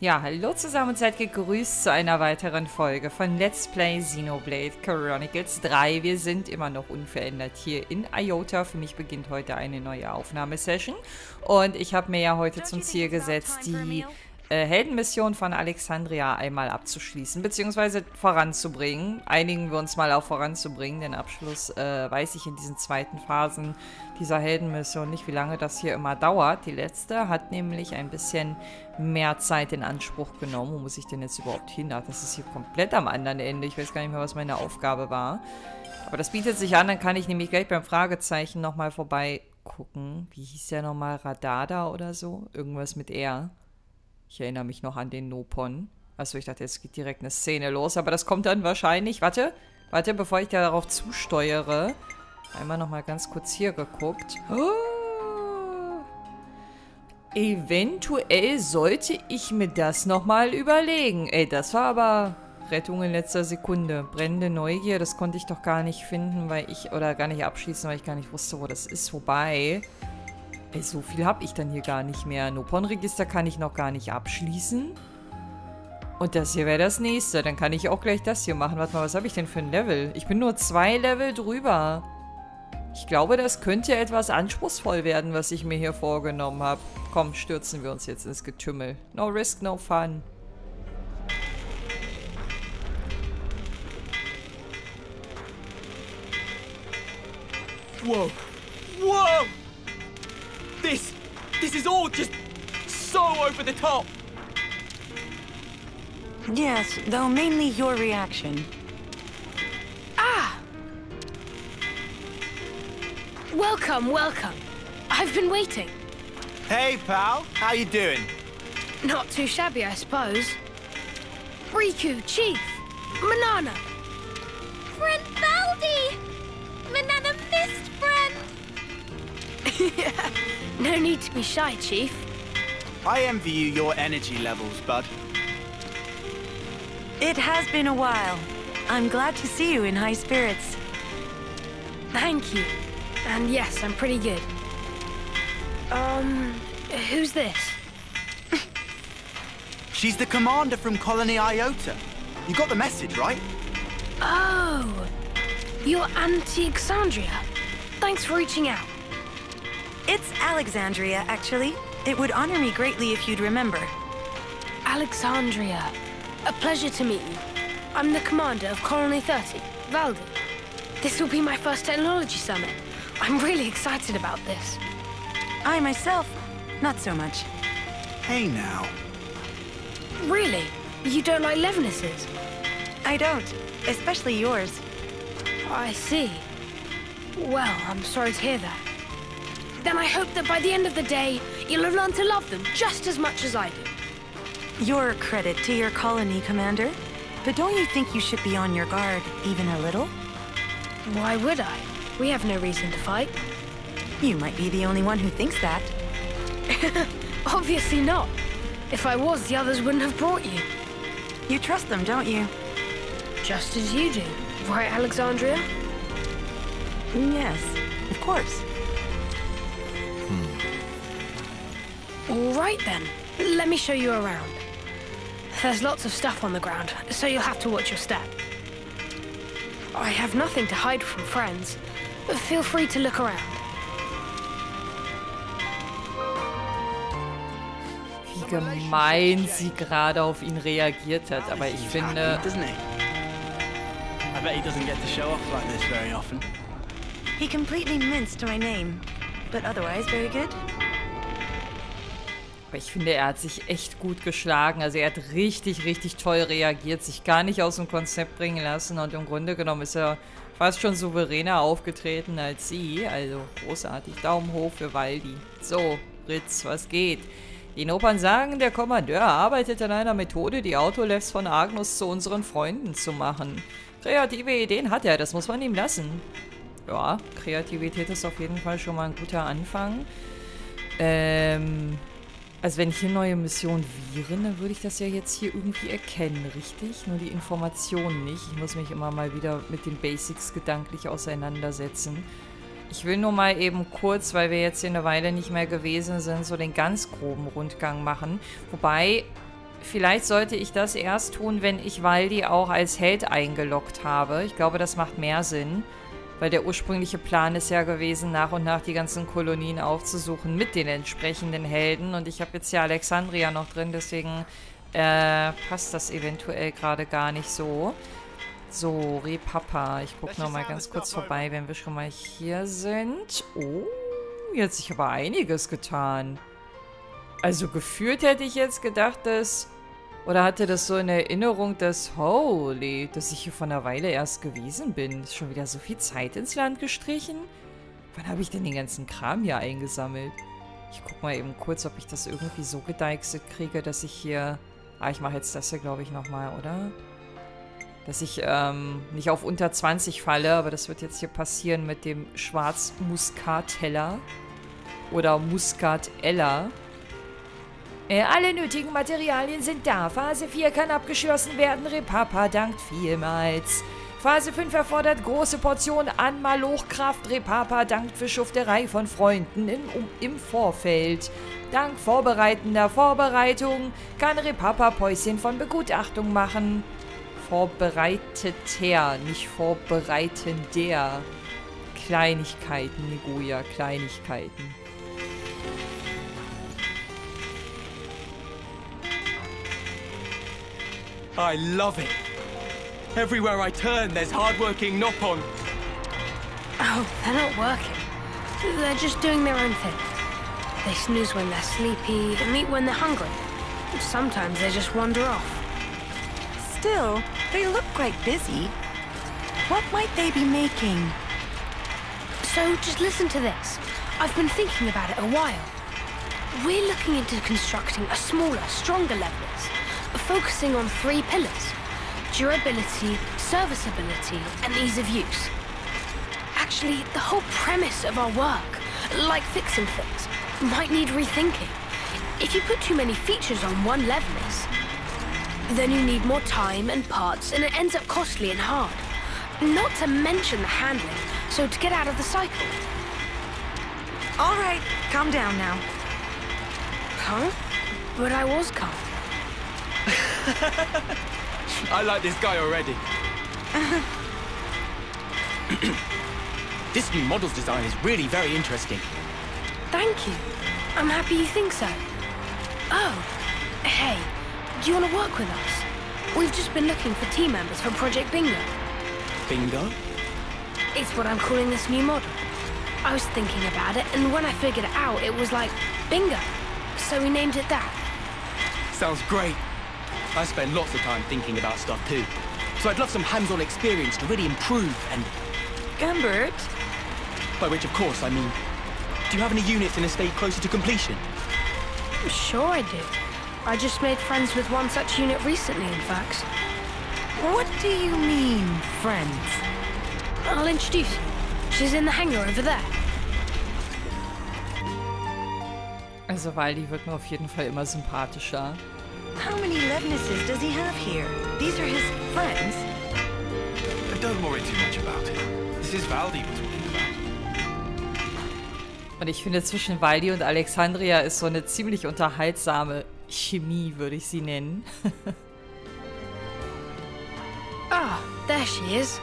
Ja, hallo zusammen und seid gegrüßt zu einer weiteren Folge von Let's Play Xenoblade Chronicles 3. Wir sind immer noch unverändert hier in Iota. Für mich beginnt heute eine neue Aufnahmesession. Und ich habe mir ja heute zum Ziel gesetzt, die Heldenmission von Alexandria einmal abzuschließen, beziehungsweise voranzubringen. Einigen wir uns mal auf voranzubringen. Den Abschluss weiß ich in diesen zweiten Phasen dieser Heldenmission nicht, wie lange das hier immer dauert. Die letzte hat nämlich ein bisschen mehr Zeit in Anspruch genommen. Wo muss ich denn jetzt überhaupt hin? Ach, das ist hier komplett am anderen Ende. Ich weiß gar nicht mehr, was meine Aufgabe war. Aber das bietet sich an, dann kann ich nämlich gleich beim Fragezeichen nochmal vorbei gucken. Wie hieß der nochmal? Radada oder so? Irgendwas mit R. Ich erinnere mich noch an den Nopon. Achso, ich dachte, jetzt geht direkt eine Szene los. Aber das kommt dann wahrscheinlich... Warte, bevor ich darauf zusteuere. Einmal nochmal ganz kurz hier geguckt. Oh. Eventuell sollte ich mir das nochmal überlegen. Ey, das war aber Rettung in letzter Sekunde. Brennende Neugier, das konnte ich doch gar nicht finden, oder gar nicht abschließen, weil ich gar nicht wusste, wo das ist. Wobei... Ey, so viel habe ich dann hier gar nicht mehr. Nopon-Register kann ich noch gar nicht abschließen. Und das hier wäre das nächste. Dann kann ich auch gleich das hier machen. Warte mal, was habe ich denn für ein Level? Ich bin nur 2 Level drüber. Ich glaube, das könnte etwas anspruchsvoll werden, was ich mir hier vorgenommen habe. Komm, stürzen wir uns jetzt ins Getümmel. No risk, no fun. Whoa. Whoa! This is all just so over the top. Yes, though mainly your reaction. Ah! Welcome. I've been waiting. Hey, pal. How you doing? Not too shabby, I suppose. Riku, Chief, Manana. Friend Baldi! Manana missed friend! No need to be shy, Chief. I envy you your energy levels, bud. It has been a while. I'm glad to see you in high spirits. Thank you. And yes, I'm pretty good. Who's this? She's the commander from Colony Iota. You got the message, right? Oh, you're Anti-Exandria. Thanks for reaching out. It's Alexandria, actually. It would honor me greatly if you'd remember. Alexandria. A pleasure to meet you. I'm the commander of Colony 30, Valdi. This will be my first technology summit. I'm really excited about this. I myself, not so much. Hey now. Really? You don't like Levinuses? I don't, especially yours. I see. Well, I'm sorry to hear that. Then I hope that by the end of the day, you'll have learned to love them just as much as I do. You're a credit to your colony, Commander. But don't you think you should be on your guard, even a little? Why would I? We have no reason to fight. You might be the only one who thinks that. Obviously not. If I was, the others wouldn't have brought you. You trust them, don't you? Just as you do. Right, Alexandria? Yes, of course. All right then. Let me show you around. There's lots of stuff on the ground, so you'll have to watch your step. I have nothing to hide from friends, but feel free to look around. Wie gemein sie gerade auf ihn reagiert hat. Aber ich finde... Doesn't he? I bet he doesn't get to show off like this very often. He completely minced my name, but otherwise very good. Aber ich finde, er hat sich echt gut geschlagen. Also er hat richtig, richtig toll reagiert, sich gar nicht aus dem Konzept bringen lassen. Und im Grunde genommen ist er fast schon souveräner aufgetreten als sie. Also großartig. Daumen hoch für Valdi. So, Fritz, was geht? Die Nopern sagen, der Kommandeur arbeitet an einer Methode, die Autolevs von Agnus zu unseren Freunden zu machen. Kreative Ideen hat er, das muss man ihm lassen. Ja, Kreativität ist auf jeden Fall schon mal ein guter Anfang. Also wenn ich hier neue Missionen wäre, dann würde ich das ja jetzt hier irgendwie erkennen, richtig? Nur die Informationen nicht. Ich muss mich immer mal wieder mit den Basics gedanklich auseinandersetzen. Ich will nur mal eben kurz, weil wir jetzt hier eine Weile nicht mehr gewesen sind, so den ganz groben Rundgang machen. Wobei, vielleicht sollte ich das erst tun, wenn ich Valdi auch als Held eingeloggt habe. Ich glaube, das macht mehr Sinn. Weil der ursprüngliche Plan ist ja gewesen, nach und nach die ganzen Kolonien aufzusuchen mit den entsprechenden Helden. Und ich habe jetzt ja Alexandria noch drin, deswegen passt das eventuell gerade gar nicht so. So, Repapa. Ich gucke nochmal ganz kurz vorbei, wenn wir schon mal hier sind. Oh, hier hat sich aber einiges getan. Also gefühlt hätte ich jetzt gedacht, dass... Oder hatte das so in Erinnerung, dass... Holy, dass ich hier vor einer Weile erst gewesen bin. Ist schon wieder so viel Zeit ins Land gestrichen? Wann habe ich denn den ganzen Kram hier eingesammelt? Ich guck mal eben kurz, ob ich das irgendwie so gedeichselt kriege, dass ich hier... Ah, ich mache jetzt das hier, glaube ich, nochmal, oder? Dass ich nicht auf unter 20 falle, aber das wird jetzt hier passieren mit dem Schwarzmuskateller. Oder Muskateller. Alle nötigen Materialien sind da. Phase 4 kann abgeschlossen werden. Repapa dankt vielmals. Phase 5 erfordert große Portionen an Malochkraft. Repapa dankt für Schufterei von Freunden im Vorfeld. Dank vorbereitender Vorbereitung kann Repapa Päuschen von Begutachtung machen. Vorbereiteter, nicht vorbereitender. Kleinigkeiten, Niguya, Kleinigkeiten. I love it. Everywhere I turn, there's hard-working Noppon. Oh, they're not working. They're just doing their own thing. They snooze when they're sleepy and eat when they're hungry. Sometimes they just wander off. Still, they look quite busy. What might they be making? So just listen to this. I've been thinking about it a while. We're looking into constructing a smaller, stronger Levelers, focusing on 3 pillars: durability, serviceability, and ease of use. Actually, the whole premise of our work, like fixing things, might need rethinking. If you put too many features on one Levelers, then you need more time and parts, and it ends up costly and hard. Not to mention the handling, so to get out of the cycle. All right, calm down now. Huh? But I was calm. I like this guy already. This new model's design is really very interesting. Thank you. I'm happy you think so. Oh, hey, do you want to work with us? We've just been looking for team members for Project Bingo. Bingo? It's what I'm calling this new model. I was thinking about it, and when I figured it out, it was like, bingo. So we named it that. Sounds great. I spend lots of time thinking about stuff too. So I'd love some hands-on experience to really improve and... Gumbert? By which, of course, I mean... Do you have any units in a state closer to completion? Sure I do. I just made friends with one such unit recently, in fact. What do you mean, friends? I'll introduce you. She's in the hangar over there. Also Valdi wird mir auf jeden Fall immer sympathischer. How many Levnesses does he have here? These are his friends? Don't worry too much about it. This is Valdi we're talking about. Und ich finde, zwischen Valdi und Alexandria ist so eine ziemlich unterhaltsame Chemie, würde ich sie nennen. Ah, there she is.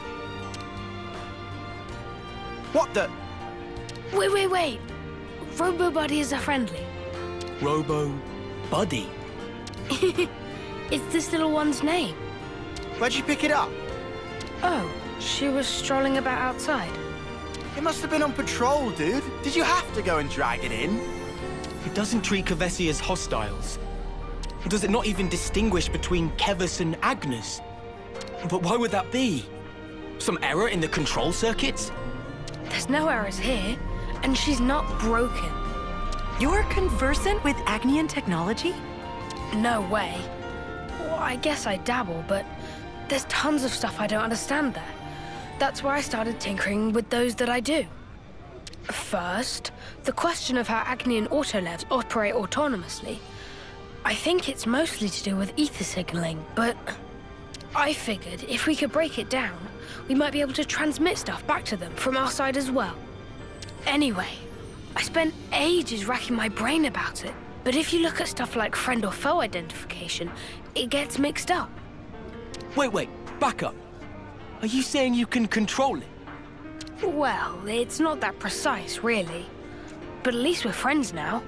What the... Wait. Robo Buddies are friendly. Robo... Buddy? It's this little one's name. Where'd you pick it up? Oh, she was strolling about outside. It must have been on patrol, dude. Did you have to go and drag it in? It doesn't treat Kevesi as hostiles. Does it not even distinguish between Kevis and Agnes? But why would that be? Some error in the control circuits? There's no errors here, and she's not broken. You're conversant with Agnian technology? No way. Well, I guess I dabble, but there's tons of stuff I don't understand there. That's why I started tinkering with those that I do. First, the question of how Agnian Autolevs operate autonomously. I think it's mostly to do with ether signaling, but I figured if we could break it down, we might be able to transmit stuff back to them from our side as well. Anyway, I spent ages racking my brain about it. But if you look at stuff like friend or foe identification, it gets mixed up. Wait, back up. Are you saying you can control it? Well, it's not that precise, really. But at least we're friends now.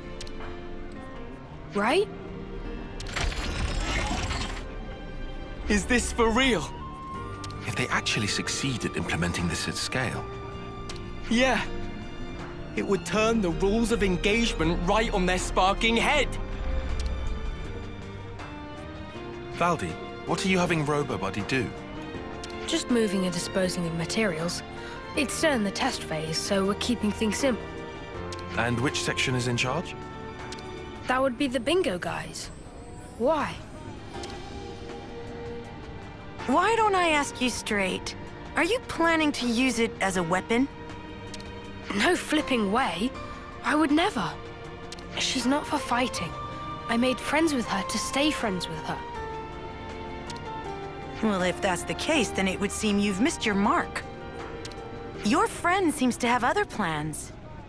Right? Is this for real? If they actually succeed at implementing this at scale. Yeah. It would turn the rules of engagement right on their sparking head. Valdi, what are you having RoboBuddy do? Just moving and disposing of materials. It's still in the test phase, so we're keeping things simple. And which section is in charge? That would be the bingo guys. Why? Why don't I ask you straight? Are you planning to use it as a weapon? No flipping way. I would never. She's not for fighting. I made friends with her to stay friends with her. Well, if that's the case, then it would seem you've missed your mark. Your friend seems to have other plans.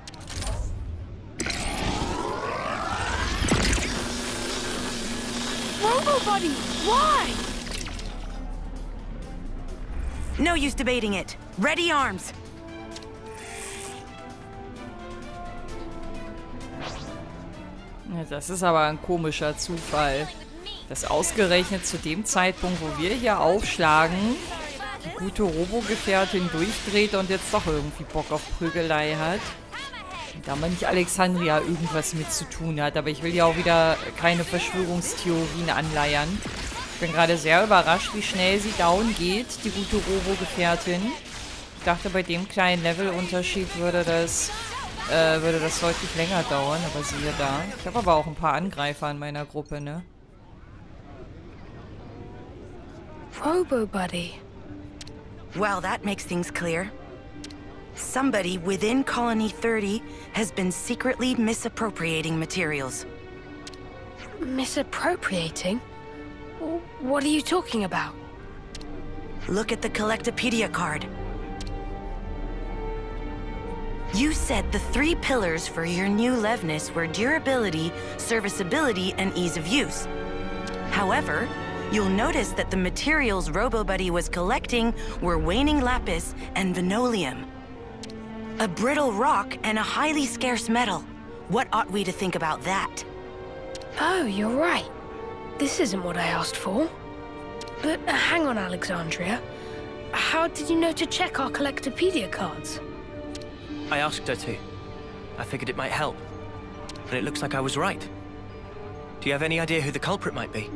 RoboBuddy, why? No use debating it. Ready arms. Ja, das ist aber ein komischer Zufall. Dass ausgerechnet zu dem Zeitpunkt, wo wir hier aufschlagen, die gute Robo-Gefährtin durchdreht und jetzt doch irgendwie Bock auf Prügelei hat. Da man nicht Alexandria irgendwas mit zu tun hat. Aber ich will ja auch wieder keine Verschwörungstheorien anleiern. Ich bin gerade sehr überrascht, wie schnell sie down geht, die gute Robo-Gefährtin. Ich dachte, bei dem kleinen Levelunterschied würde das deutlich länger dauern. Aber siehe da. Ich habe aber auch ein paar Angreifer in meiner Gruppe, ne? RoboBuddy. Well, that makes things clear. Somebody within Colony 30 has been secretly misappropriating materials. Misappropriating? What are you talking about? Look at the Collectopedia card. You said the 3 pillars for your new Levnis were durability, serviceability, and ease of use. However, you'll notice that the materials RoboBuddy was collecting were waning lapis and venolium. A brittle rock and a highly scarce metal. What ought we to think about that? Oh, you're right. This isn't what I asked for. But hang on, Alexandria. How did you know to check our Collectopedia cards? I asked her to. I figured it might help. And it looks like I was right. Do you have any idea who the culprit might be?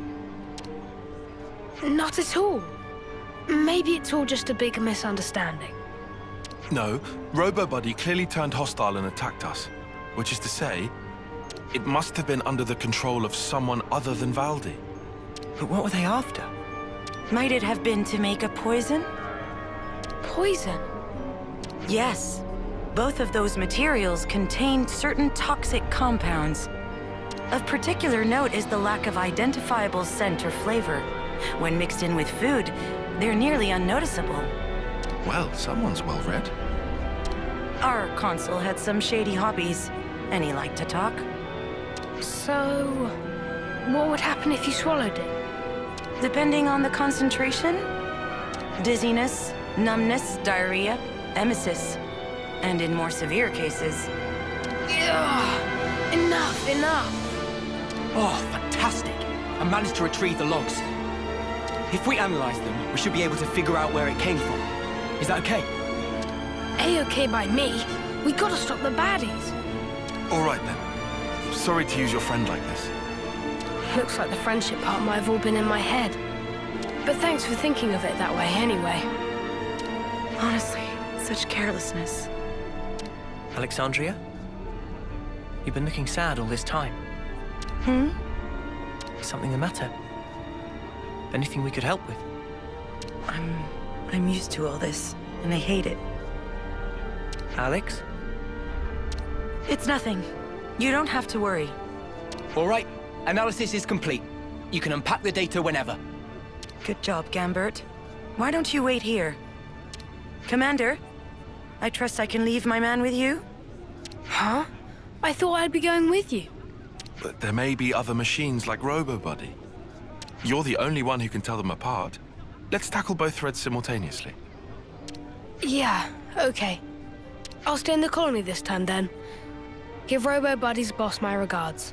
Not at all. Maybe it's all just a big misunderstanding. No, RoboBuddy clearly turned hostile and attacked us. Which is to say, it must have been under the control of someone other than Valdi. But what were they after? Might it have been to make a poison? Poison? Yes. Both of those materials contained certain toxic compounds. Of particular note is the lack of identifiable scent or flavor. When mixed in with food, they're nearly unnoticeable. Well, someone's well read. Our consul had some shady hobbies, and he liked to talk. So, what would happen if you swallowed it? Depending on the concentration, dizziness, numbness, diarrhea, emesis, and in more severe cases... Ugh, enough! Oh, fantastic! I managed to retrieve the logs. If we analyze them, we should be able to figure out where it came from. Is that okay? A-okay by me. We gotta stop the baddies. All right then. Sorry to use your friend like this. Looks like the friendship part might have all been in my head. But thanks for thinking of it that way anyway. Honestly, such carelessness. Alexandria? You've been looking sad all this time. Is something the matter? Anything we could help with? I'm used to all this, and I hate it. Alex? It's nothing. You don't have to worry. All right. Analysis is complete. You can unpack the data whenever. Good job, Gambert. Why don't you wait here? Commander, I trust I can leave my man with you? Huh? I thought I'd be going with you. but there may be other machines like RoboBuddy. You're the only one who can tell them apart. Let's tackle both threads simultaneously. Yeah, okay. I'll stay in the colony this time then. Give RoboBuddy's boss my regards.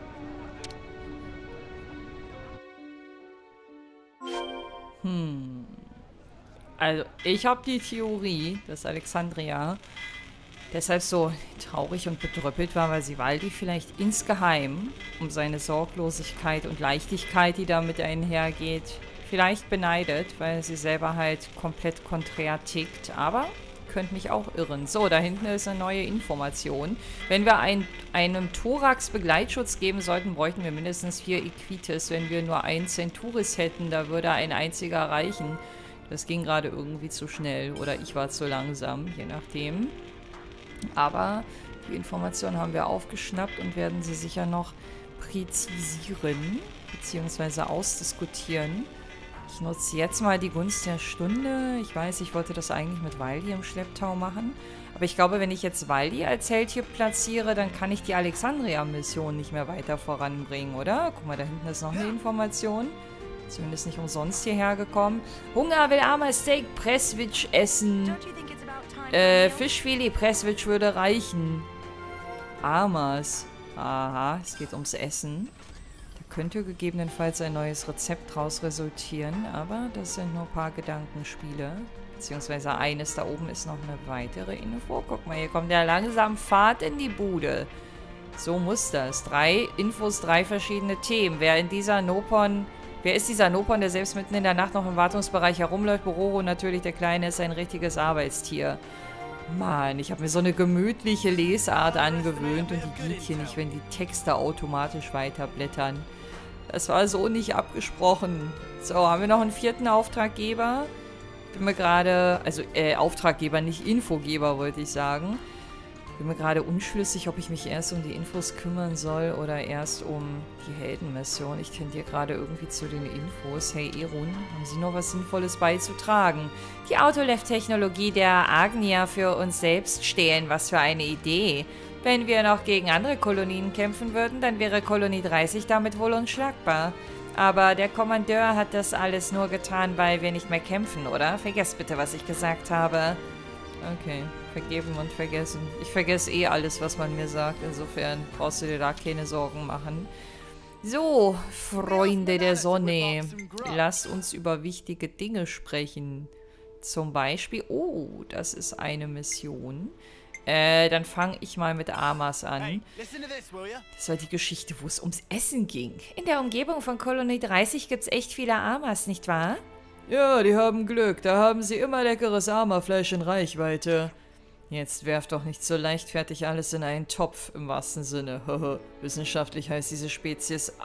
Also, ich habe die Theorie, dass Alexandria deshalb so traurig und bedröppelt war, weil sie Valdi vielleicht insgeheim um seine Sorglosigkeit und Leichtigkeit, die damit einhergeht, vielleicht beneidet, weil sie selber halt komplett konträr tickt, aber könnte mich auch irren. So, da hinten ist eine neue Information. Wenn wir einem Thorax Begleitschutz geben sollten, bräuchten wir mindestens 4 Equites. Wenn wir nur einen Centuris hätten, da würde ein einziger reichen. Das ging gerade irgendwie zu schnell oder ich war zu langsam, je nachdem. Aber die Information haben wir aufgeschnappt und werden sie sicher noch präzisieren bzw. ausdiskutieren. Ich nutze jetzt mal die Gunst der Stunde. Ich weiß, ich wollte das eigentlich mit Valdi im Schlepptau machen. Aber ich glaube, wenn ich jetzt Valdi als Held hier platziere, dann kann ich die Alexandria-Mission nicht mehr weiter voranbringen, oder? Guck mal, da hinten ist noch eine Information. Zumindest nicht umsonst hierher gekommen. Hunger will armer Steak Presswitch essen. Fischfilet Presswitch würde reichen. Amas. Aha, es geht ums Essen. Da könnte gegebenenfalls ein neues Rezept draus resultieren, aber das sind nur ein paar Gedankenspiele. Beziehungsweise eines da oben ist noch eine weitere Info. Guck mal, hier kommt ja langsam Fahrt in die Bude. So muss das. 3 Infos, 3 verschiedene Themen. Wer ist dieser Nopon, der selbst mitten in der Nacht noch im Wartungsbereich herumläuft? Bororo natürlich, der Kleine, ist ein richtiges Arbeitstier. Mann, ich habe mir so eine gemütliche Lesart angewöhnt und die geht hier nicht, wenn die Texte automatisch weiterblättern. Das war so nicht abgesprochen. So, haben wir noch einen 4. Auftraggeber? Bin mir gerade, also Auftraggeber, nicht Infogeber, wollte ich sagen. Bin mir gerade unschlüssig, ob ich mich erst um die Infos kümmern soll oder erst um die Heldenmission. Ich tendiere gerade irgendwie zu den Infos. Hey Erun, haben Sie noch was Sinnvolles beizutragen? Die Autolev-Technologie der Agnia für uns selbst stehlen. Was für eine Idee. Wenn wir noch gegen andere Kolonien kämpfen würden, dann wäre Kolonie 30 damit wohl unschlagbar. Aber der Kommandeur hat das alles nur getan, weil wir nicht mehr kämpfen, oder? Vergesst bitte, was ich gesagt habe. Okay, vergeben und vergessen. Ich vergesse eh alles, was man mir sagt. Insofern brauchst du dir da keine Sorgen machen. So, Freunde der Sonne. Lasst uns über wichtige Dinge sprechen. Zum Beispiel... Oh, das ist eine Mission. Dann fange ich mal mit Amas an. Das war die Geschichte, wo es ums Essen ging. In der Umgebung von Kolonie 30 gibt es echt viele Amas, nicht wahr? Ja, die haben Glück. Da haben sie immer leckeres Amafleisch in Reichweite. Jetzt werft doch nicht so leichtfertig alles in einen Topf, im wahrsten Sinne. Wissenschaftlich heißt diese Spezies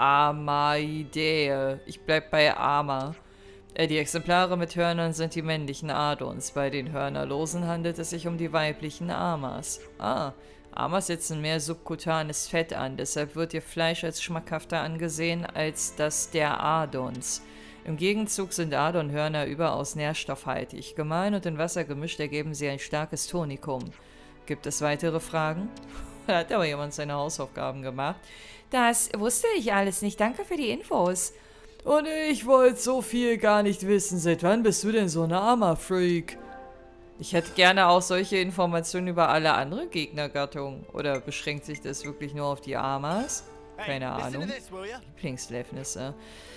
Amaidae. Ich bleib bei Ama. Die Exemplare mit Hörnern sind die männlichen Adons. Bei den Hörnerlosen handelt es sich um die weiblichen Amas. Amas setzen mehr subkutanes Fett an, deshalb wird ihr Fleisch als schmackhafter angesehen als das der Adons. Im Gegenzug sind Adonhörner überaus nährstoffhaltig. Gemein und in Wasser gemischt ergeben sie ein starkes Tonikum. Gibt es weitere Fragen? Da hat aber jemand seine Hausaufgaben gemacht. Das wusste ich alles nicht. Danke für die Infos. Und ich wollte so viel gar nicht wissen. Seit wann bist du denn so ein Ama-Freak? Ich hätte gerne auch solche Informationen über alle andere Gegnergattungen. Oder beschränkt sich das wirklich nur auf die Amas? Keine Ahnung. Lieblingslevnisse.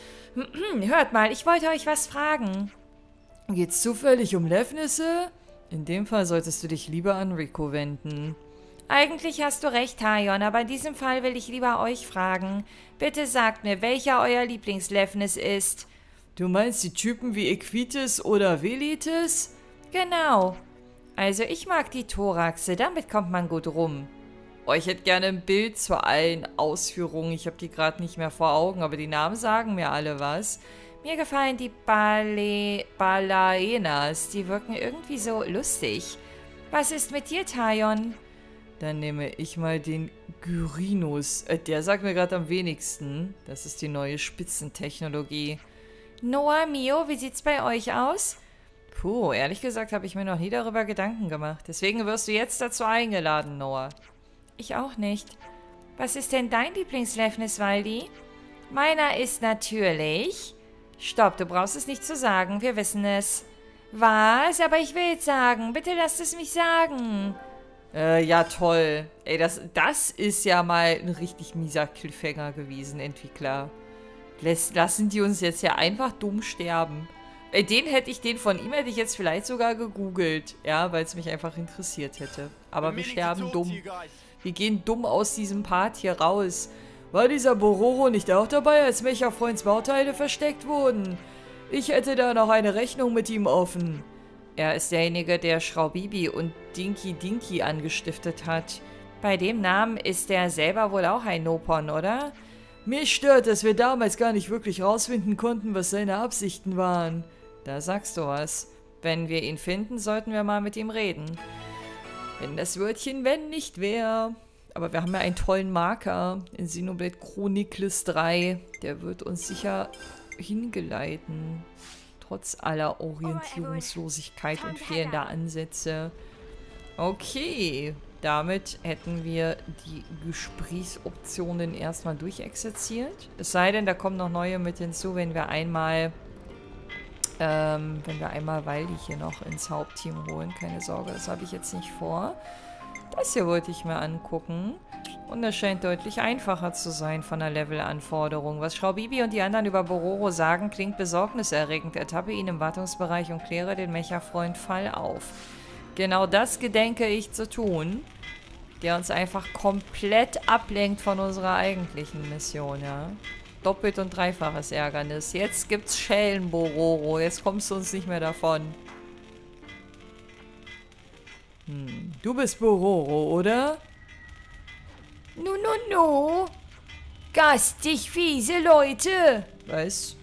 Hört mal, ich wollte euch was fragen. Geht's zufällig um Levnisse? In dem Fall solltest du dich lieber an Rico wenden. Eigentlich hast du recht, Taion, aber in diesem Fall will ich lieber euch fragen. Bitte sagt mir, welcher euer Lieblingslevnis ist. Du meinst die Typen wie Equites oder Velites? Genau. Also ich mag die Thoraxe, damit kommt man gut rum. Oh, ich hätte gerne ein Bild zu allen Ausführungen. Ich habe die gerade nicht mehr vor Augen, aber die Namen sagen mir alle was. Mir gefallen die Balaenas. Die wirken irgendwie so lustig. Was ist mit dir, Taion? Dann nehme ich mal den Gyrinus. Der sagt mir gerade am wenigsten. Das ist die neue Spitzentechnologie. Noah, Mio, wie sieht's bei euch aus? Puh, ehrlich gesagt habe ich mir noch nie darüber Gedanken gemacht. Deswegen wirst du jetzt dazu eingeladen, Noah. Ich auch nicht. Was ist denn dein Lieblings-Levnis, Waldi? Meiner ist natürlich... Stopp, du brauchst es nicht zu sagen. Wir wissen es. Was? Aber ich will es sagen. Bitte lasst es mich sagen. Ja, toll. Ey, das ist ja mal ein richtig mieser Cliffhanger gewesen, Entwickler. Lassen die uns jetzt ja einfach dumm sterben. Den von ihm hätte ich jetzt vielleicht sogar gegoogelt. Ja, weil es mich einfach interessiert hätte. Aber wir sterben dumm. Wir gehen dumm aus diesem Part hier raus. War dieser Bororo nicht auch dabei, als Mecha-Freunds Bauteile versteckt wurden? Ich hätte da noch eine Rechnung mit ihm offen. Er ist derjenige, der Schraubibi und Dinky Dinky angestiftet hat. Bei dem Namen ist er selber wohl auch ein Nopon, oder? Mich stört, dass wir damals gar nicht wirklich rausfinden konnten, was seine Absichten waren. Da sagst du was. Wenn wir ihn finden, sollten wir mal mit ihm reden. Wenn das Wörtchen wenn nicht wer. Aber wir haben ja einen tollen Marker in Xenoblade Chronicles 3. Der wird uns sicher hingeleiten. Trotz aller Orientierungslosigkeit und fehlender Ansätze. Okay, damit hätten wir die Gesprächsoptionen erstmal durchexerziert. Es sei denn, da kommen noch neue mit hinzu, wenn wir einmal Waldi hier noch ins Hauptteam holen. Keine Sorge, das habe ich jetzt nicht vor. Das hier wollte ich mir angucken. Und das scheint deutlich einfacher zu sein von der Levelanforderung. Was Schraubibi und die anderen über Bororo sagen, klingt besorgniserregend. Ertappe ihn im Wartungsbereich und kläre den Mecha-Freund Fall auf. Genau das gedenke ich zu tun. Der uns einfach komplett ablenkt von unserer eigentlichen Mission, ja. Doppelt und dreifaches Ärgernis. Jetzt gibt's Schellen, Bororo. Jetzt kommst du uns nicht mehr davon. Du bist Bororo, oder? No. Gastig fiese Leute. Was?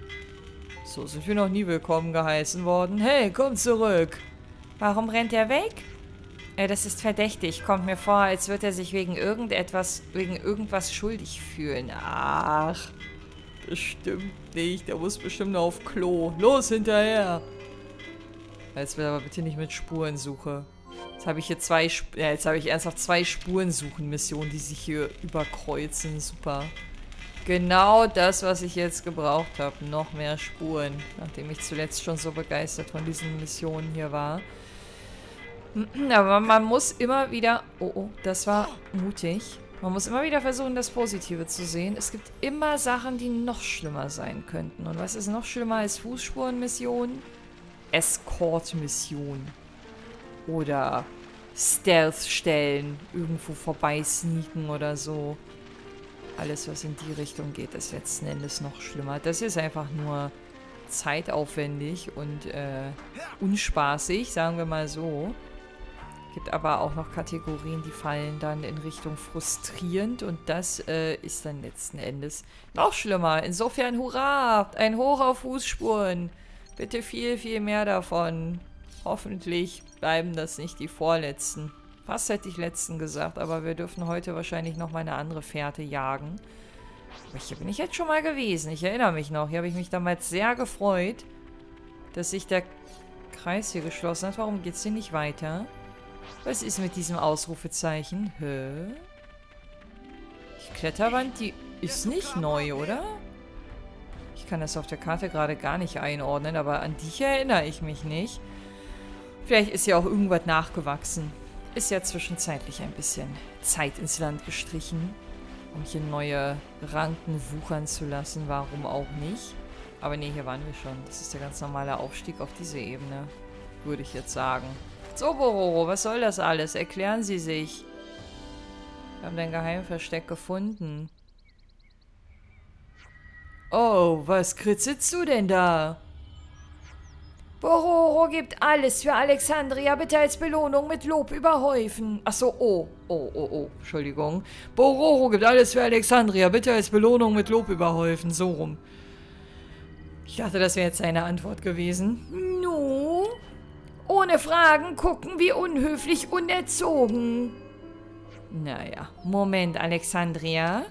So sind wir noch nie willkommen geheißen worden. Hey, komm zurück. Warum rennt er weg? Das ist verdächtig. Kommt mir vor, als würde er sich wegen irgendwas schuldig fühlen. Ach, bestimmt nicht. Der muss bestimmt noch auf Klo. Los, hinterher. Jetzt wird aber bitte nicht mit Spurensuche. Jetzt habe ich hier ernsthaft 2 Spurensuchen-Missionen, die sich hier überkreuzen. Super. Genau das, was ich jetzt gebraucht habe. Noch mehr Spuren. Nachdem ich zuletzt schon so begeistert von diesen Missionen hier war. Aber man muss immer wieder... Oh, das war mutig. Man muss immer wieder versuchen, das Positive zu sehen. Es gibt immer Sachen, die noch schlimmer sein könnten. Und was ist noch schlimmer als Fußspurenmissionen? Escort-Missionen. Oder Stealth-Stellen. Irgendwo vorbei sneaken oder so. Alles, was in die Richtung geht, ist letzten Endes noch schlimmer. Das ist einfach nur zeitaufwendig und unspaßig, sagen wir mal so. Gibt aber auch noch Kategorien, die fallen dann in Richtung frustrierend und das ist dann letzten Endes noch schlimmer. Insofern, hurra! Ein Hoch auf Fußspuren. Bitte viel, viel mehr davon. Hoffentlich bleiben das nicht die vorletzten. Fast hätte ich letzten gesagt, aber wir dürfen heute wahrscheinlich noch mal eine andere Fährte jagen. Aber hier bin ich jetzt schon mal gewesen. Ich erinnere mich noch. Hier habe ich mich damals sehr gefreut, dass sich der Kreis hier geschlossen hat. Warum geht es hier nicht weiter? Was ist mit diesem Ausrufezeichen? Hä? Die Kletterwand, die ist nicht neu, oder? Ich kann das auf der Karte gerade gar nicht einordnen, aber an die erinnere ich mich nicht. Vielleicht ist ja auch irgendwas nachgewachsen. Ist ja zwischenzeitlich ein bisschen Zeit ins Land gestrichen, um hier neue Ranken wuchern zu lassen. Warum auch nicht? Aber nee, hier waren wir schon. Das ist der ganz normale Aufstieg auf diese Ebene, würde ich jetzt sagen. So, Bororo, was soll das alles? Erklären Sie sich. Wir haben dein Geheimversteck gefunden. Oh, was kritzelst du denn da? Bororo gibt alles für Alexandria, bitte als Belohnung mit Lob überhäufen. Achso, oh, Entschuldigung. Bororo gibt alles für Alexandria, bitte als Belohnung mit Lob überhäufen. So rum. Ich dachte, das wäre jetzt seine Antwort gewesen. No? Ohne Fragen gucken, wie unhöflich, unerzogen. Naja, Moment, Alexandria.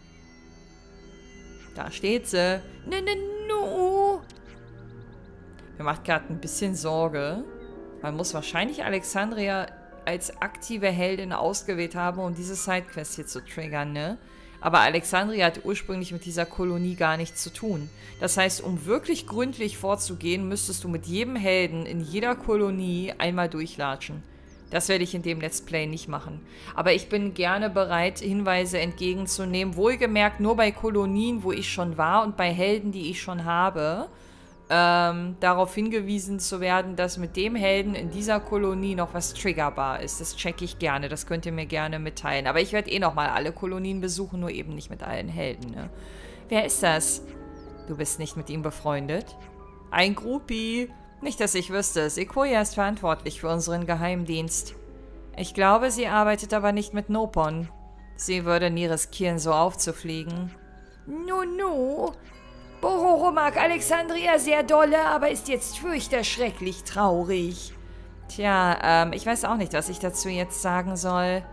Da steht sie. No. Mir macht gerade ein bisschen Sorge. Man muss wahrscheinlich Alexandria als aktive Heldin ausgewählt habe, um diese Sidequest hier zu triggern, ne? Aber Alexandria hat ursprünglich mit dieser Kolonie gar nichts zu tun. Das heißt, um wirklich gründlich vorzugehen, müsstest du mit jedem Helden in jeder Kolonie einmal durchlatschen. Das werde ich in dem Let's Play nicht machen. Aber ich bin gerne bereit, Hinweise entgegenzunehmen. Wohlgemerkt nur bei Kolonien, wo ich schon war und bei Helden, die ich schon habe. Darauf hingewiesen zu werden, dass mit dem Helden in dieser Kolonie noch was triggerbar ist. Das checke ich gerne, das könnt ihr mir gerne mitteilen. Aber ich werde eh nochmal alle Kolonien besuchen, nur eben nicht mit allen Helden, ne? Wer ist das? Du bist nicht mit ihm befreundet? Ein Groupie. Nicht, dass ich wüsste. Sequoia ist verantwortlich für unseren Geheimdienst. Ich glaube, sie arbeitet aber nicht mit Nopon. Sie würde nie riskieren, so aufzufliegen. Nu. Bororo mag Alexandria sehr dolle, aber ist jetzt fürchterschrecklich traurig. Tja, ich weiß auch nicht, was ich dazu jetzt sagen soll.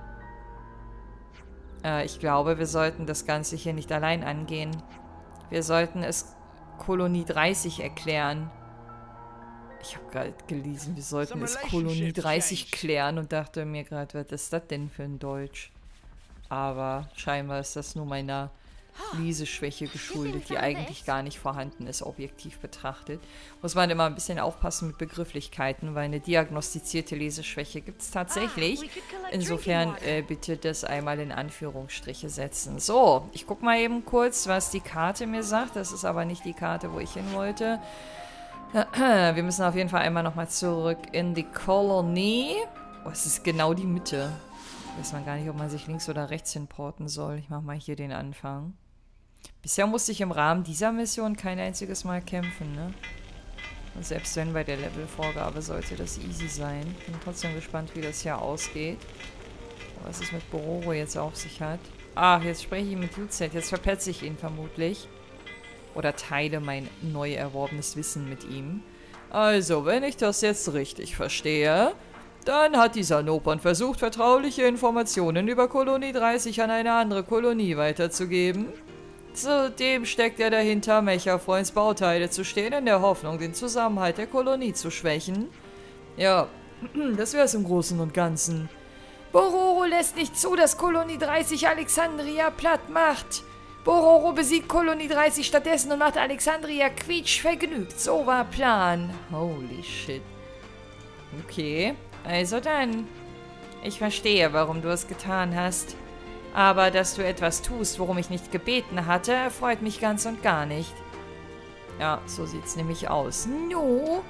Ich glaube, wir sollten das Ganze hier nicht allein angehen. Wir sollten es Kolonie 30 erklären. Ich habe gerade gelesen, wir sollten es Kolonie 30 klären und dachte mir gerade, was ist das denn für ein Deutsch? Aber scheinbar ist das nur meiner Leseschwäche geschuldet, die eigentlich gar nicht vorhanden ist, objektiv betrachtet. Muss man immer ein bisschen aufpassen mit Begrifflichkeiten, weil eine diagnostizierte Leseschwäche gibt es tatsächlich. Insofern bitte das einmal in Anführungsstriche setzen. So, ich gucke mal eben kurz, was die Karte mir sagt. Das ist aber nicht die Karte, wo ich hin wollte. Wir müssen auf jeden Fall einmal nochmal zurück in die Kolonie. Oh, es ist genau die Mitte. Weiß man gar nicht, ob man sich links oder rechts hinporten soll. Ich mache mal hier den Anfang. Bisher musste ich im Rahmen dieser Mission kein einziges Mal kämpfen, ne? Und selbst wenn bei der Levelvorgabe sollte das easy sein. Bin trotzdem gespannt, wie das hier ausgeht. Was es mit Bororo jetzt auf sich hat. Ach, jetzt spreche ich mit Yuzet. Jetzt verpetze ich ihn vermutlich. Oder teile mein neu erworbenes Wissen mit ihm. Also, wenn ich das jetzt richtig verstehe, dann hat dieser Nopon versucht, vertrauliche Informationen über Kolonie 30 an eine andere Kolonie weiterzugeben. Zudem steckt er dahinter, Mecha-Freunds Bauteile zu stehlen, in der Hoffnung, den Zusammenhalt der Kolonie zu schwächen. Ja, das wär's im Großen und Ganzen. Bororo lässt nicht zu, dass Kolonie 30 Alexandria platt macht. Bororo besiegt Kolonie 30 stattdessen und macht Alexandria quietschvergnügt. So war Plan. Holy shit. Okay, also dann. Ich verstehe, warum du es getan hast. Aber dass du etwas tust, worum ich nicht gebeten hatte, erfreut mich ganz und gar nicht. Ja, so sieht's nämlich aus. No.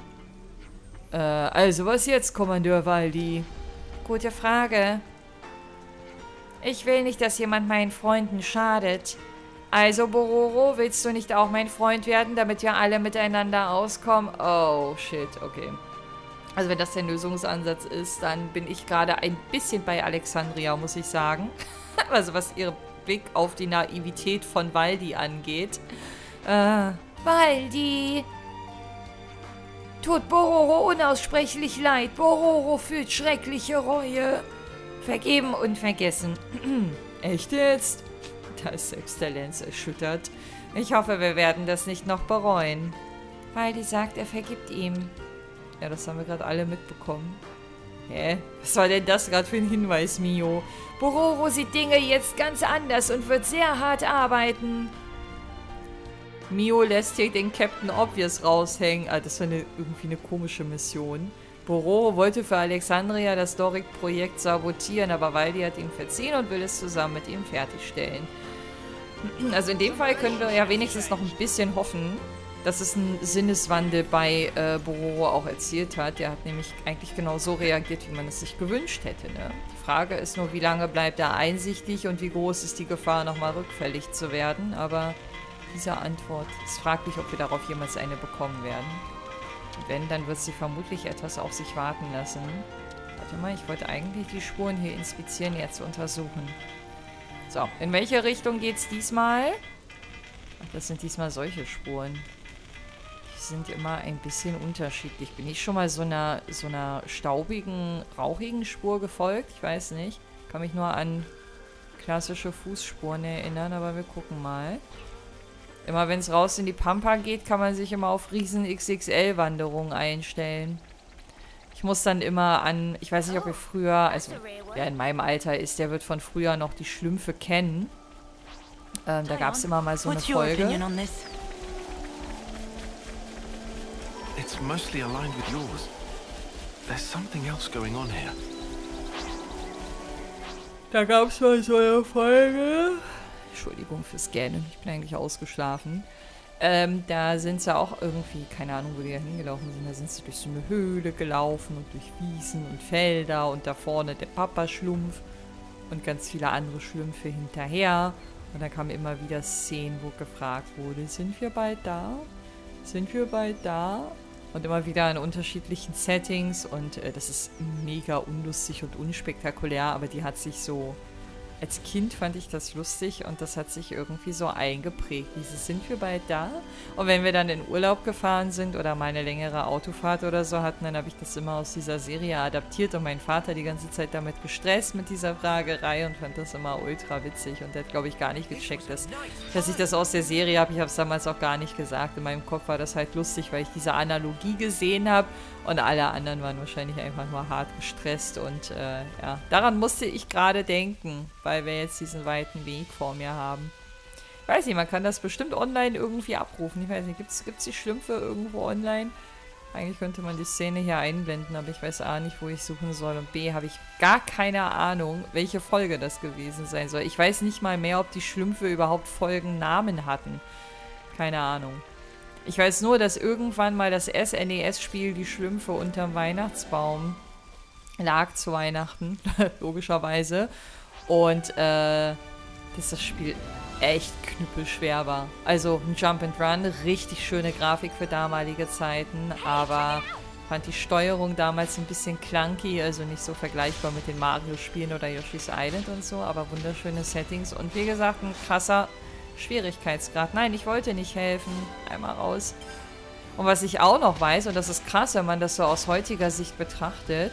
Also was jetzt, Kommandeur Valdi? Gute Frage. Ich will nicht, dass jemand meinen Freunden schadet. Also, Bororo, willst du nicht auch mein Freund werden, damit wir alle miteinander auskommen? Oh, shit, okay. Also, wenn das der Lösungsansatz ist, dann bin ich gerade ein bisschen bei Alexandria, muss ich sagen. Also, was ihren Blick auf die Naivität von Valdi angeht. Valdi! Tut Bororo unaussprechlich leid. Bororo fühlt schreckliche Reue. Vergeben und vergessen. Echt jetzt? Da ist selbst der Lenz erschüttert. Ich hoffe, wir werden das nicht noch bereuen. Valdi sagt, er vergibt ihm. Ja, das haben wir gerade alle mitbekommen. Hä? Was war denn das gerade für ein Hinweis, Mio? Bororo sieht Dinge jetzt ganz anders und wird sehr hart arbeiten. Mio lässt hier den Captain Obvious raushängen. Ah, das war irgendwie eine komische Mission. Bororo wollte für Alexandria das Doric-Projekt sabotieren, aber Valdi hat ihm verziehen und will es zusammen mit ihm fertigstellen. Also in dem Fall können wir ja wenigstens noch ein bisschen hoffen, dass es einen Sinneswandel bei Bororo auch erzielt hat. Der hat nämlich eigentlich genau so reagiert, wie man es sich gewünscht hätte, ne? Die Frage ist nur, wie lange bleibt er einsichtig und wie groß ist die Gefahr, nochmal rückfällig zu werden. Aber diese Antwort ist fraglich, ob wir darauf jemals eine bekommen werden. Und wenn, dann wird sie vermutlich etwas auf sich warten lassen. Warte mal, ich wollte eigentlich die Spuren hier inspizieren, jetzt untersuchen. So, in welche Richtung geht's diesmal? Ach, das sind diesmal solche Spuren. Die sind immer ein bisschen unterschiedlich. Bin ich schon mal so einer staubigen, rauchigen Spur gefolgt? Ich weiß nicht. Kann mich nur an klassische Fußspuren erinnern, aber wir gucken mal. Immer wenn es raus in die Pampa geht, kann man sich immer auf riesen XXL-Wanderungen einstellen. Ich muss dann immer an, ich weiß nicht, ob ihr früher, also wer in meinem Alter ist, der wird von früher noch die Schlümpfe kennen. Da gab es immer mal so eine Folge. It's mostly aligned with yours. There's something else going on here. Da gab es mal so eine Folge. Entschuldigung fürs Gähnen, ich bin eigentlich ausgeschlafen. Da sind sie auch irgendwie, keine Ahnung, wo die da hingelaufen sind. Da sind sie durch so eine Höhle gelaufen und durch Wiesen und Felder und da vorne der Papa-Schlumpf und ganz viele andere Schlümpfe hinterher. Und dann kamen immer wieder Szenen, wo gefragt wurde, sind wir bald da? Sind wir bald da? Und immer wieder in unterschiedlichen Settings und das ist mega unlustig und unspektakulär, aber die hat sich so, als Kind fand ich das lustig und das hat sich irgendwie so eingeprägt. Dieses sind wir bald da? Und wenn wir dann in Urlaub gefahren sind oder mal eine längere Autofahrt oder so hatten, dann habe ich das immer aus dieser Serie adaptiert und mein Vater die ganze Zeit damit gestresst mit dieser Fragerei und fand das immer ultra witzig und der hat, glaube ich, gar nicht gecheckt, dass ich das aus der Serie habe. Ich habe es damals auch gar nicht gesagt. In meinem Kopf war das halt lustig, weil ich diese Analogie gesehen habe und alle anderen waren wahrscheinlich einfach nur hart gestresst und ja, daran musste ich gerade denken, weil wir jetzt diesen weiten Weg vor mir haben. Ich weiß nicht, man kann das bestimmt online irgendwie abrufen. Ich weiß nicht, gibt's die Schlümpfe irgendwo online? Eigentlich könnte man die Szene hier einblenden, aber ich weiß A nicht, wo ich suchen soll und B habe ich gar keine Ahnung, welche Folge das gewesen sein soll. Ich weiß nicht mal mehr, ob die Schlümpfe überhaupt Folgennamen hatten. Keine Ahnung. Ich weiß nur, dass irgendwann mal das SNES-Spiel Die Schlümpfe unterm Weihnachtsbaum lag zu Weihnachten, logischerweise. Und dass das Spiel echt knüppelschwer war. Also ein Jump and Run, richtig schöne Grafik für damalige Zeiten, aber fand die Steuerung damals ein bisschen clunky, also nicht so vergleichbar mit den Mario-Spielen oder Yoshi's Island und so, aber wunderschöne Settings und wie gesagt, ein krasser Schwierigkeitsgrad. Nein, ich wollte nicht helfen. Einmal raus. Und was ich auch noch weiß, und das ist krass, wenn man das so aus heutiger Sicht betrachtet,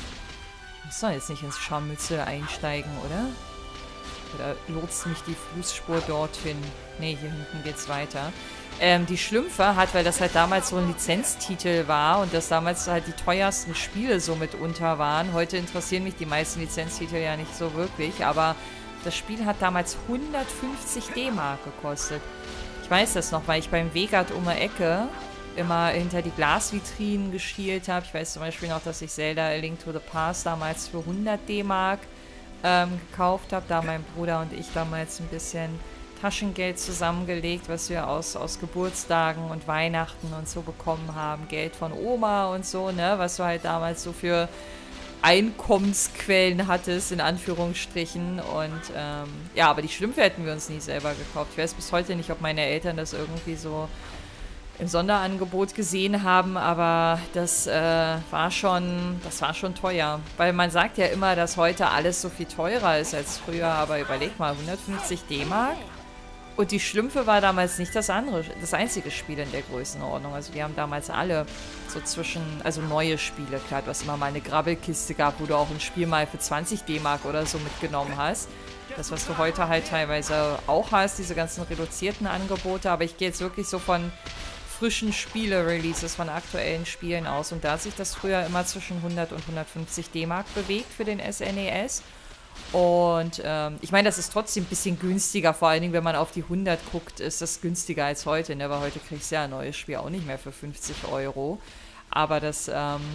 muss doch jetzt nicht ins Scharmützel einsteigen, oder? Oder lotst mich die Fußspur dorthin? Ne, hier hinten geht's weiter. Die Schlümpfe hat, weil das halt damals so ein Lizenztitel war und das damals halt die teuersten Spiele so mitunter waren. Heute interessieren mich die meisten Lizenztitel ja nicht so wirklich, aber das Spiel hat damals 150 D-Mark gekostet. Ich weiß das noch, weil ich beim Wegat um die Ecke immer hinter die Glasvitrinen geschielt habe. Ich weiß zum Beispiel noch, dass ich Zelda A Link to the Past damals für 100 D-Mark gekauft habe, da mein Bruder und ich damals ein bisschen Taschengeld zusammengelegt, was wir aus Geburtstagen und Weihnachten und so bekommen haben. Geld von Oma und so, ne, was du halt damals so für Einkommensquellen hattest, in Anführungsstrichen. Und ja, aber die Schlümpfe hätten wir uns nie selber gekauft. Ich weiß bis heute nicht, ob meine Eltern das irgendwie so im Sonderangebot gesehen haben, aber das war schon teuer. Weil man sagt ja immer, dass heute alles so viel teurer ist als früher, aber überleg mal, 150 D-Mark. Und die Schlümpfe war damals nicht das einzige Spiel in der Größenordnung. Also die haben damals alle so also neue Spiele, klar, du hast immer mal eine Grabbelkiste gehabt, wo du auch ein Spiel mal für 20 D-Mark oder so mitgenommen hast. Das, was du heute halt teilweise auch hast, diese ganzen reduzierten Angebote, aber ich gehe jetzt wirklich so von frischen Spiele-Releases von aktuellen Spielen aus. Und da hat sich das früher immer zwischen 100 und 150 D-Mark bewegt für den SNES. Und ich meine, das ist trotzdem ein bisschen günstiger, vor allen Dingen, wenn man auf die 100 guckt, ist das günstiger als heute, ne? Weil heute kriegst du ja ein neues Spiel auch nicht mehr für 50 €. Aber das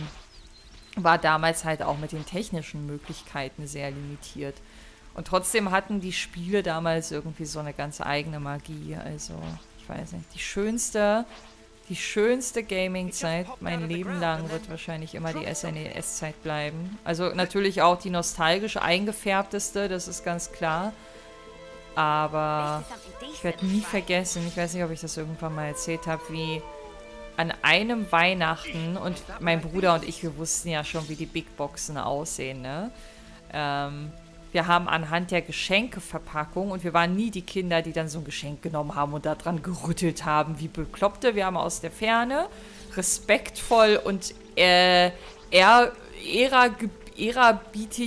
war damals halt auch mit den technischen Möglichkeiten sehr limitiert. Und trotzdem hatten die Spiele damals irgendwie so eine ganz eigene Magie. Also, ich weiß nicht, die schönste Gaming-Zeit mein Leben lang wird wahrscheinlich immer die SNES-Zeit bleiben. Also natürlich auch die nostalgisch eingefärbteste, das ist ganz klar. Aber ich werde nie vergessen, ich weiß nicht, ob ich das irgendwann mal erzählt habe, wie an einem Weihnachten, und mein Bruder und ich, wir wussten ja schon, wie die Big Boxen aussehen, ne? Wir haben anhand der Geschenkeverpackung, und wir waren nie die Kinder, die dann so ein Geschenk genommen haben und da dran gerüttelt haben, wie Bekloppte. Wir haben aus der Ferne respektvoll und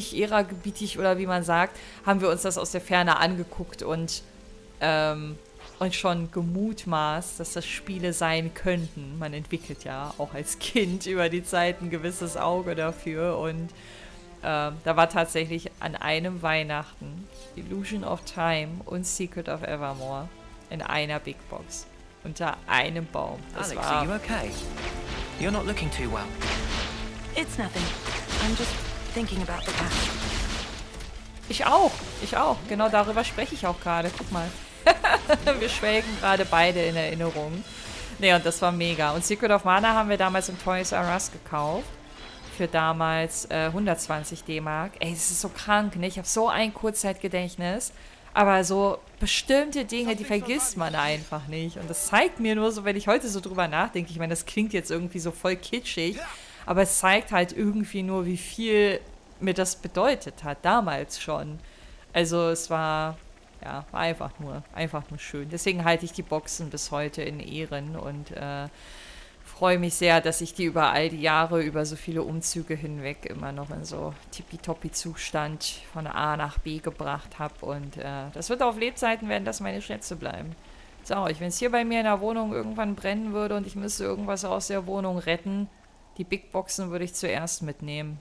ehrerbietig oder wie man sagt, haben wir uns das aus der Ferne angeguckt und und schon gemutmaßt, dass das Spiele sein könnten. Man entwickelt ja auch als Kind über die Zeit ein gewisses Auge dafür und da war tatsächlich an einem Weihnachten Illusion of Time und Secret of Evermore in einer Big Box. Unter einem Baum. Das Alex, war... are you okay? You're not looking too well. It's nothing. I'm just thinking about the past. Ich auch. Genau darüber spreche ich auch gerade. Guck mal. Wir schwelgen gerade beide in Erinnerung. Ne, und das war mega. Und Secret of Mana haben wir damals im Toys R Us gekauft. Für damals 120 D-Mark. Ey, das ist so krank, ne? Ich habe so ein Kurzzeitgedächtnis. Aber so bestimmte Dinge, die vergisst man einfach nicht. Und das zeigt mir nur so, wenn ich heute so drüber nachdenke, ich meine, das klingt jetzt irgendwie so voll kitschig, aber es zeigt halt irgendwie nur, wie viel mir das bedeutet hat, damals schon. Also es war, ja, war einfach nur schön. Deswegen halte ich die Boxen bis heute in Ehren und freue mich sehr, dass ich die über all die Jahre, über so viele Umzüge hinweg immer noch in so tippitoppi-Zustand von A nach B gebracht habe. Und das wird auf Lebzeiten werden, das meine Schätze bleiben. Sag euch, wenn es hier bei mir in der Wohnung irgendwann brennen würde und ich müsste irgendwas aus der Wohnung retten, die Big Boxen würde ich zuerst mitnehmen.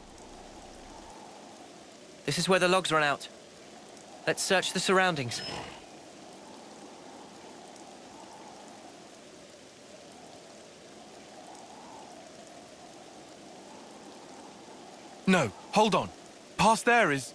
This is where the logs run out. Let's search the surroundings. No, hold on. Past there is...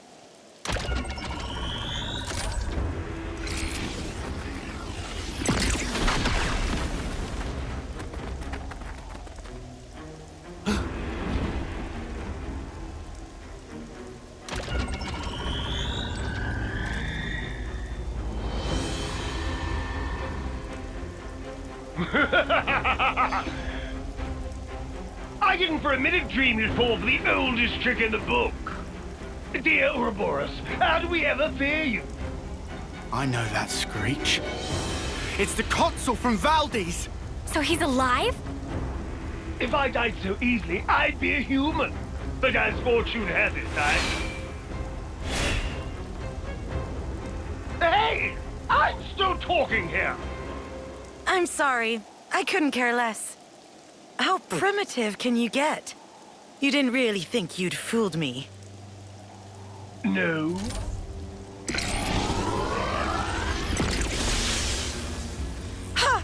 I didn't for a minute dream you'd fall for the oldest trick in the book. Dear Ouroboros, how do we ever fear you? I know that screech. It's the consul from Valdez! So he's alive? If I died so easily, I'd be a human. But as fortune has it, Hey! I'm still talking here! I'm sorry. I couldn't care less. How primitive can you get? You didn't really think you'd fooled me. No. Ha!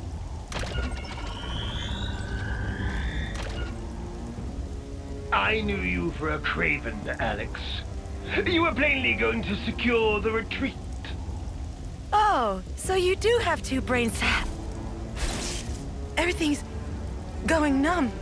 I knew you for a craven, Alex. You were plainly going to secure the retreat. Oh, so you do have two brains. Everything's going numb.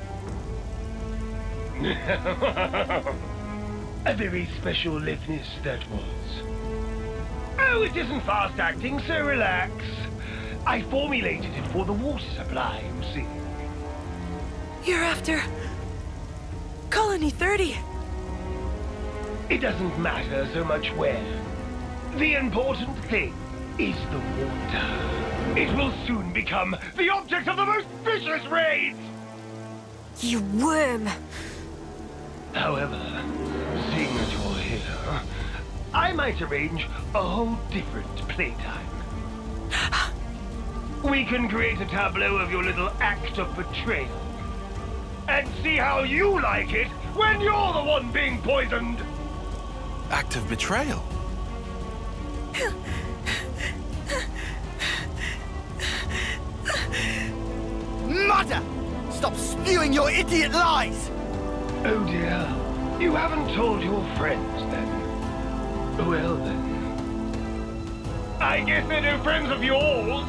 A very special liveness that was. Oh, it isn't fast acting, so relax. I formulated it for the water supply, you see. You're after... Colony 30. It doesn't matter so much where. The important thing is the water. It will soon become the object of the most vicious raids! You worm! However, seeing that you're here, I might arrange a whole different playtime. We can create a tableau of your little act of betrayal. And see how you like it when you're the one being poisoned! Act of betrayal? Mother! Stop spewing your idiot lies! Oh dear, you haven't told your friends then. Well then. I guess they're no friends of yours!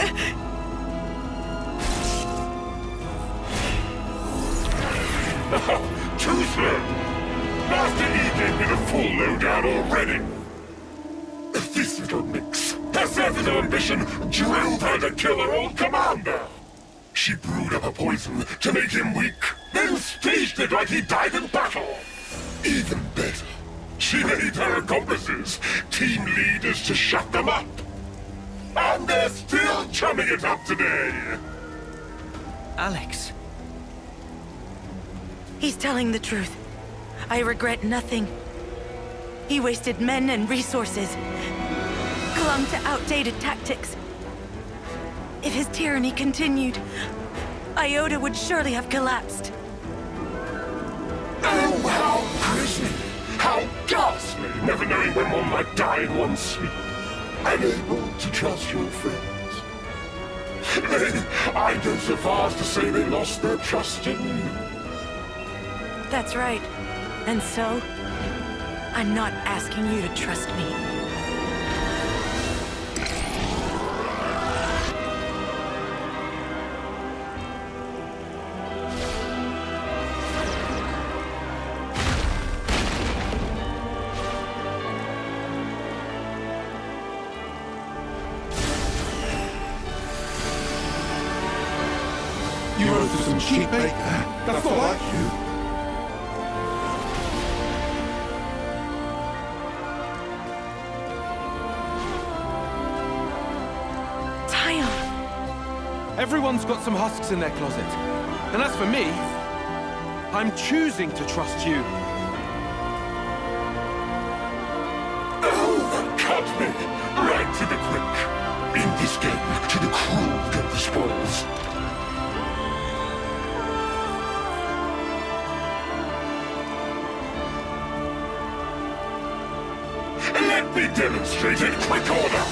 Too slow! Master Eden with a full loadout already! This little mix has every ambition drilled her to kill her old commander! She brewed up a poison to make him weak, then staged it like he died in battle! Even better, she made her accomplices team leaders to shut them up! And they're still chumming it up today! Alex. He's telling the truth. I regret nothing. He wasted men and resources, clung to outdated tactics, If his tyranny continued, Iota would surely have collapsed. Oh, how grisly! How ghastly! Never knowing when one might die in one's sleep. Unable to trust your friends. I go so far as to say they lost their trust in you. That's right. And so, I'm not asking you to trust me. You owe to some cheap bait there. That's not like you. Taion! Everyone's got some husks in their closet. And as for me, I'm choosing to trust you. Oh, cut me! Right to the quick. In this game, to the cruel get the spoils. Let me demonstrate in quick order.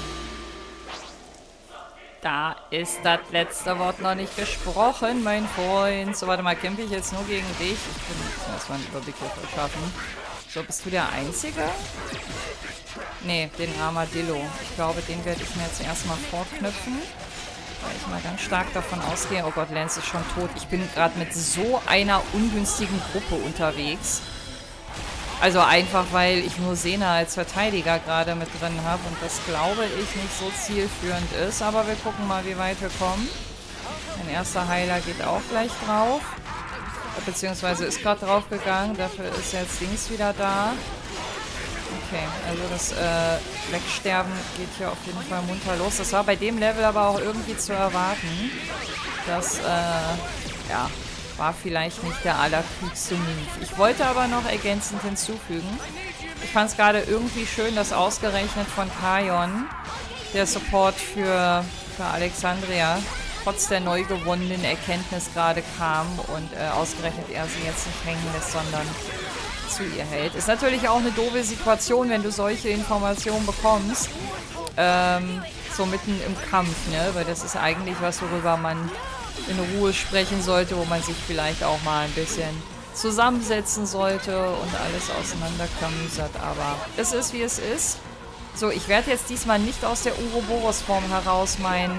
Da ist das letzte Wort noch nicht gesprochen, mein Freund. So, warte mal, kämpfe ich jetzt nur gegen dich? Ich muss erstmal einen Überblick hier verschaffen. So, bist du der Einzige? Nee, den Armadillo. Ich glaube, den werde ich mir jetzt erstmal vorknüpfen. Weil ich mal ganz stark davon ausgehe. Oh Gott, Lance ist schon tot. Ich bin gerade mit so einer ungünstigen Gruppe unterwegs. Also einfach, weil ich nur Sena als Verteidiger gerade mit drin habe und das, glaube ich, nicht so zielführend ist. Aber wir gucken mal, wie weit wir kommen. Mein erster Heiler geht auch gleich drauf. Beziehungsweise ist gerade drauf gegangen. Dafür ist jetzt Dings wieder da. Okay, also das Wegsterben geht hier auf jeden Fall munter los. Das war bei dem Level aber auch irgendwie zu erwarten. Das, ja... war vielleicht nicht der allerklügste Move. Ich wollte aber noch ergänzend hinzufügen. Ich fand es gerade irgendwie schön, dass ausgerechnet von Kajon der Support für Alexandria trotz der neu gewonnenen Erkenntnis gerade kam und ausgerechnet er sie jetzt nicht hängen lässt, sondern zu ihr hält. Ist natürlich auch eine doofe Situation, wenn du solche Informationen bekommst. So mitten im Kampf, ne? Weil das ist eigentlich was, worüber man in Ruhe sprechen sollte, wo man sich vielleicht auch mal ein bisschen zusammensetzen sollte und alles auseinanderklamüsert. Aber es ist, wie es ist. So, ich werde jetzt diesmal nicht aus der Ouroboros-Form heraus meine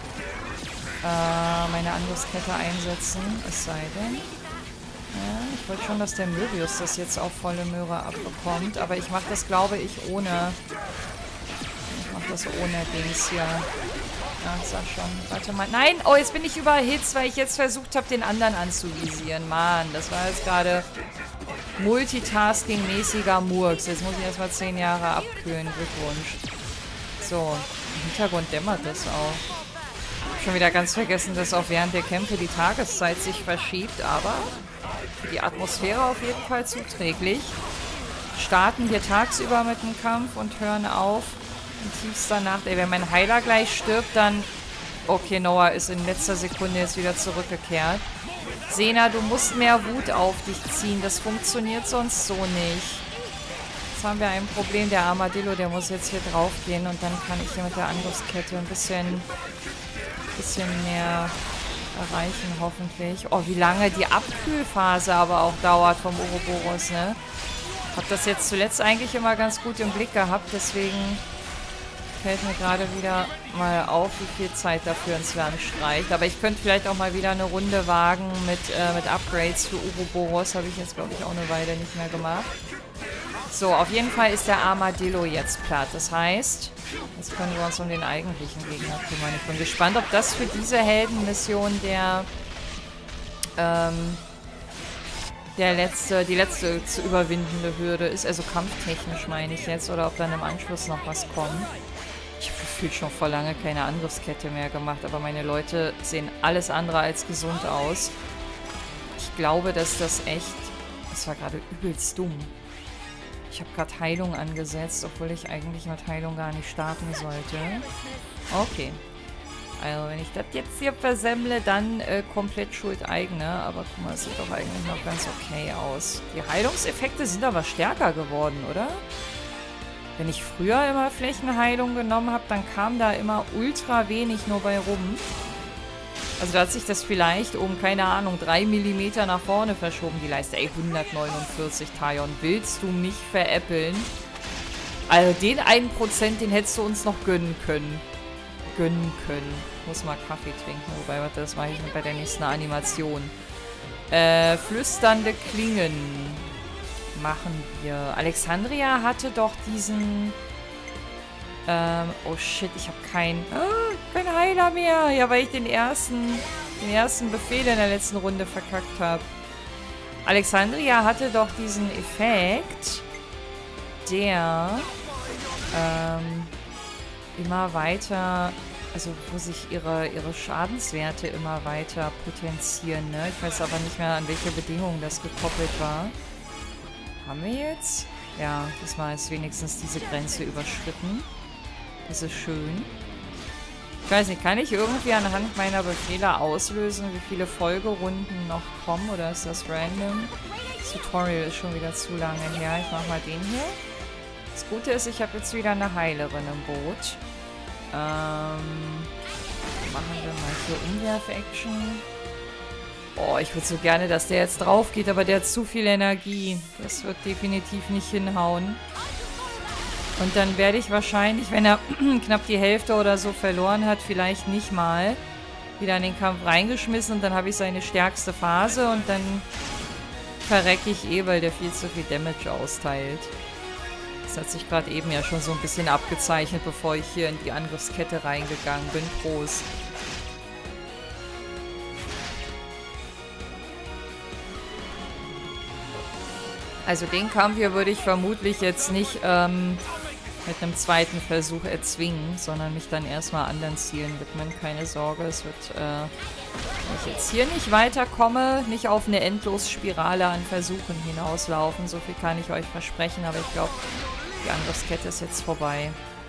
Angriffskette einsetzen. Es sei denn... Ja, ich wollte schon, dass der Möbius das jetzt auf volle Möhre abbekommt. Aber ich mache das, glaube ich, ohne... Ich mache das ohne Dings hier. Ja, sag schon. Warte mal. Nein! Oh, jetzt bin ich überhitzt, weil ich jetzt versucht habe, den anderen anzuvisieren. Mann, das war jetzt gerade Multitasking-mäßiger Murks. Jetzt muss ich erstmal 10 Jahre abkühlen. Glückwunsch. So, im Hintergrund dämmert das auch. Schon wieder ganz vergessen, dass auch während der Kämpfe die Tageszeit sich verschiebt, aber für die Atmosphäre auf jeden Fall zuträglich. Starten hier tagsüber mit dem Kampf und hören auf in tiefster Nacht. Ey, wenn mein Heiler gleich stirbt, dann... Okay, Noah ist in letzter Sekunde jetzt wieder zurückgekehrt. Sena, du musst mehr Wut auf dich ziehen. Das funktioniert sonst so nicht. Jetzt haben wir ein Problem. Der Armadillo, der muss jetzt hier drauf gehen und dann kann ich hier mit der Angriffskette ein bisschen mehr erreichen, hoffentlich. Oh, wie lange die Abkühlphase aber auch dauert vom Ouroboros, ne? Hab das jetzt zuletzt eigentlich immer ganz gut im Blick gehabt, deswegen fällt mir gerade wieder mal auf, wie viel Zeit dafür ins Land streicht. Aber ich könnte vielleicht auch mal wieder eine Runde wagen mit Upgrades für Ouroboros. Habe ich jetzt, glaube ich, auch eine Weile nicht mehr gemacht. So, auf jeden Fall ist der Armadillo jetzt platt. Das heißt, jetzt können wir uns um den eigentlichen Gegner kümmern. Ich bin gespannt, ob das für diese Heldenmission die letzte zu überwindende Hürde ist. Also kampftechnisch meine ich jetzt. Oder ob dann im Anschluss noch was kommt. Ich habe gefühlt schon vor lange keine Angriffskette mehr gemacht. Aber meine Leute sehen alles andere als gesund aus. Ich glaube, dass das echt... Das war gerade übelst dumm. Ich habe gerade Heilung angesetzt, obwohl ich eigentlich mit Heilung gar nicht starten sollte. Okay. Also, wenn ich das jetzt hier versemmle, dann komplett Schuld eigene. Aber guck mal, es sieht doch eigentlich noch ganz okay aus. Die Heilungseffekte sind aber stärker geworden, oder? Wenn ich früher immer Flächenheilung genommen habe, dann kam da immer ultra wenig nur bei rum. Also da hat sich das vielleicht um, keine Ahnung, 3 mm nach vorne verschoben, die Leiste. Ey, 149, Taion. Willst du mich veräppeln? Also den 1%, den hättest du uns noch gönnen können. Muss mal Kaffee trinken. Wobei, warte, das mache ich bei der nächsten Animation. Flüsternde Klingen machen wir. Alexandria hatte doch diesen... oh shit, ich habe kein Heiler mehr. Ja, weil ich den ersten Befehl in der letzten Runde verkackt habe. Alexandria hatte doch diesen Effekt, der immer weiter, also wo sich ihre Schadenswerte immer weiter potenzieren, ne? Ich weiß aber nicht mehr, an welche Bedingungen das gekoppelt war. Haben wir jetzt? Ja, diesmal ist wenigstens diese Grenze überschritten. Das ist schön. Ich weiß nicht, kann ich irgendwie anhand meiner Befehle auslösen, wie viele Folgerunden noch kommen? Oder ist das random? Das Tutorial ist schon wieder zu lange her. Ich mache mal den hier. Das Gute ist, ich habe jetzt wieder eine Heilerin im Boot. Machen wir mal hier Umwerf-Action. Oh, ich würde so gerne, dass der jetzt drauf geht, aber der hat zu viel Energie. Das wird definitiv nicht hinhauen. Und dann werde ich wahrscheinlich, wenn er knapp die Hälfte oder so verloren hat, vielleicht nicht mal wieder in den Kampf reingeschmissen. Und dann habe ich seine stärkste Phase und dann verrecke ich weil der viel zu viel Damage austeilt. Das hat sich gerade eben ja schon so ein bisschen abgezeichnet, bevor ich hier in die Angriffskette reingegangen bin. Prost. Also den Kampf hier würde ich vermutlich jetzt nicht mit einem zweiten Versuch erzwingen, sondern mich dann erstmal anderen Zielen widmen. Keine Sorge, es wird, wenn ich jetzt hier nicht weiterkomme, nicht auf eine Endlosspirale an Versuchen hinauslaufen. So viel kann ich euch versprechen, aber ich glaube, die Angriffskette ist jetzt vorbei.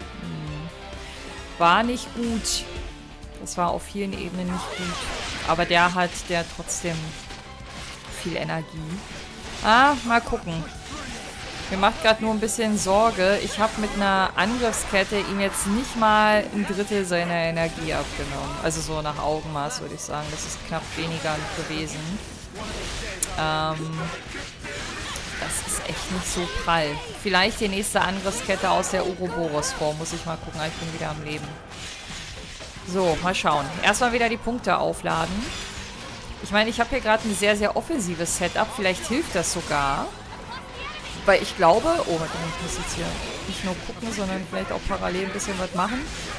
War nicht gut. Das war auf vielen Ebenen nicht gut. Aber der hat trotzdem viel Energie. Mal gucken. Mir macht gerade nur ein bisschen Sorge. Ich habe mit einer Angriffskette ihm jetzt nicht mal 1/3 seiner Energie abgenommen. Also so nach Augenmaß würde ich sagen. Das ist knapp weniger gewesen. Das ist echt nicht so prall. Vielleicht die nächste Angriffskette aus der Ouroboros-Form. Muss ich mal gucken. Ich bin wieder am Leben. So, mal schauen. Erstmal wieder die Punkte aufladen. Ich meine, ich habe hier gerade ein sehr, sehr offensives Setup. Vielleicht hilft das sogar. Weil ich glaube... Oh, warte, ich muss jetzt hier nicht nur gucken, sondern vielleicht auch parallel ein bisschen was machen.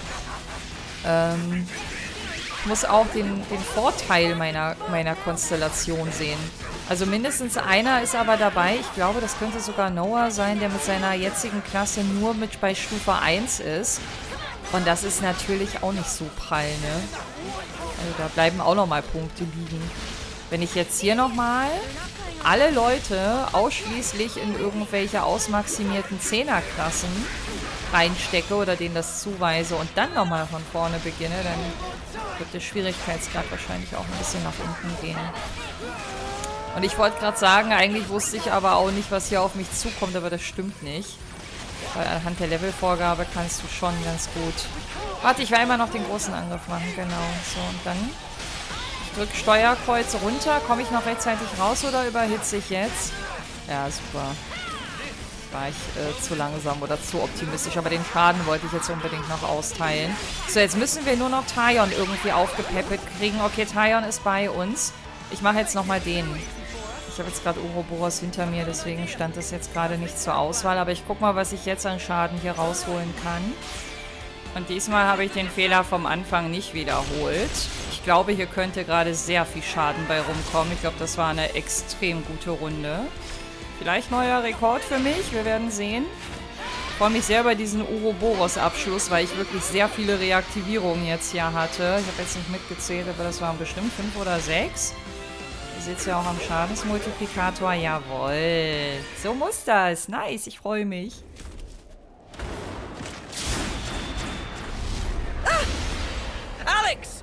Ich muss auch den Vorteil meiner Konstellation sehen. Also mindestens einer ist aber dabei. Ich glaube, das könnte sogar Noah sein, der mit seiner jetzigen Klasse nur bei Stufe 1 ist. Und das ist natürlich auch nicht so prall, ne? Also da bleiben auch nochmal Punkte liegen. Wenn ich jetzt hier nochmal alle Leute ausschließlich in irgendwelche ausmaximierten 10er-Klassen reinstecke oder denen das zuweise und dann nochmal von vorne beginne, dann wird der Schwierigkeitsgrad wahrscheinlich auch ein bisschen nach unten gehen. Und ich wollte gerade sagen, eigentlich wusste ich aber auch nicht, was hier auf mich zukommt, aber das stimmt nicht. Weil anhand der Levelvorgabe kannst du schon ganz gut... Warte, ich will einmal noch den großen Angriff machen, genau. So, und dann... Ich drücke Steuerkreuz runter. Komme ich noch rechtzeitig raus oder überhitze ich jetzt? Ja, super. War ich zu langsam oder zu optimistisch. Aber den Schaden wollte ich jetzt unbedingt noch austeilen. So, jetzt müssen wir nur noch Taion irgendwie aufgepäppelt kriegen. Okay, Taion ist bei uns. Ich mache jetzt nochmal den. Ich habe jetzt gerade Ouroboros hinter mir, deswegen stand das jetzt gerade nicht zur Auswahl. Aber ich gucke mal, was ich jetzt an Schaden hier rausholen kann. Und diesmal habe ich den Fehler vom Anfang nicht wiederholt. Ich glaube, hier könnte gerade sehr viel Schaden bei rumkommen. Ich glaube, das war eine extrem gute Runde. Vielleicht neuer Rekord für mich, wir werden sehen. Ich freue mich sehr über diesen Ouroboros-Abschluss, weil ich wirklich sehr viele Reaktivierungen jetzt hier hatte. Ich habe jetzt nicht mitgezählt, aber das waren bestimmt 5 oder 6. Ihr seht es ja auch am Schadensmultiplikator. Jawohl. So muss das. Nice, ich freue mich. Alex!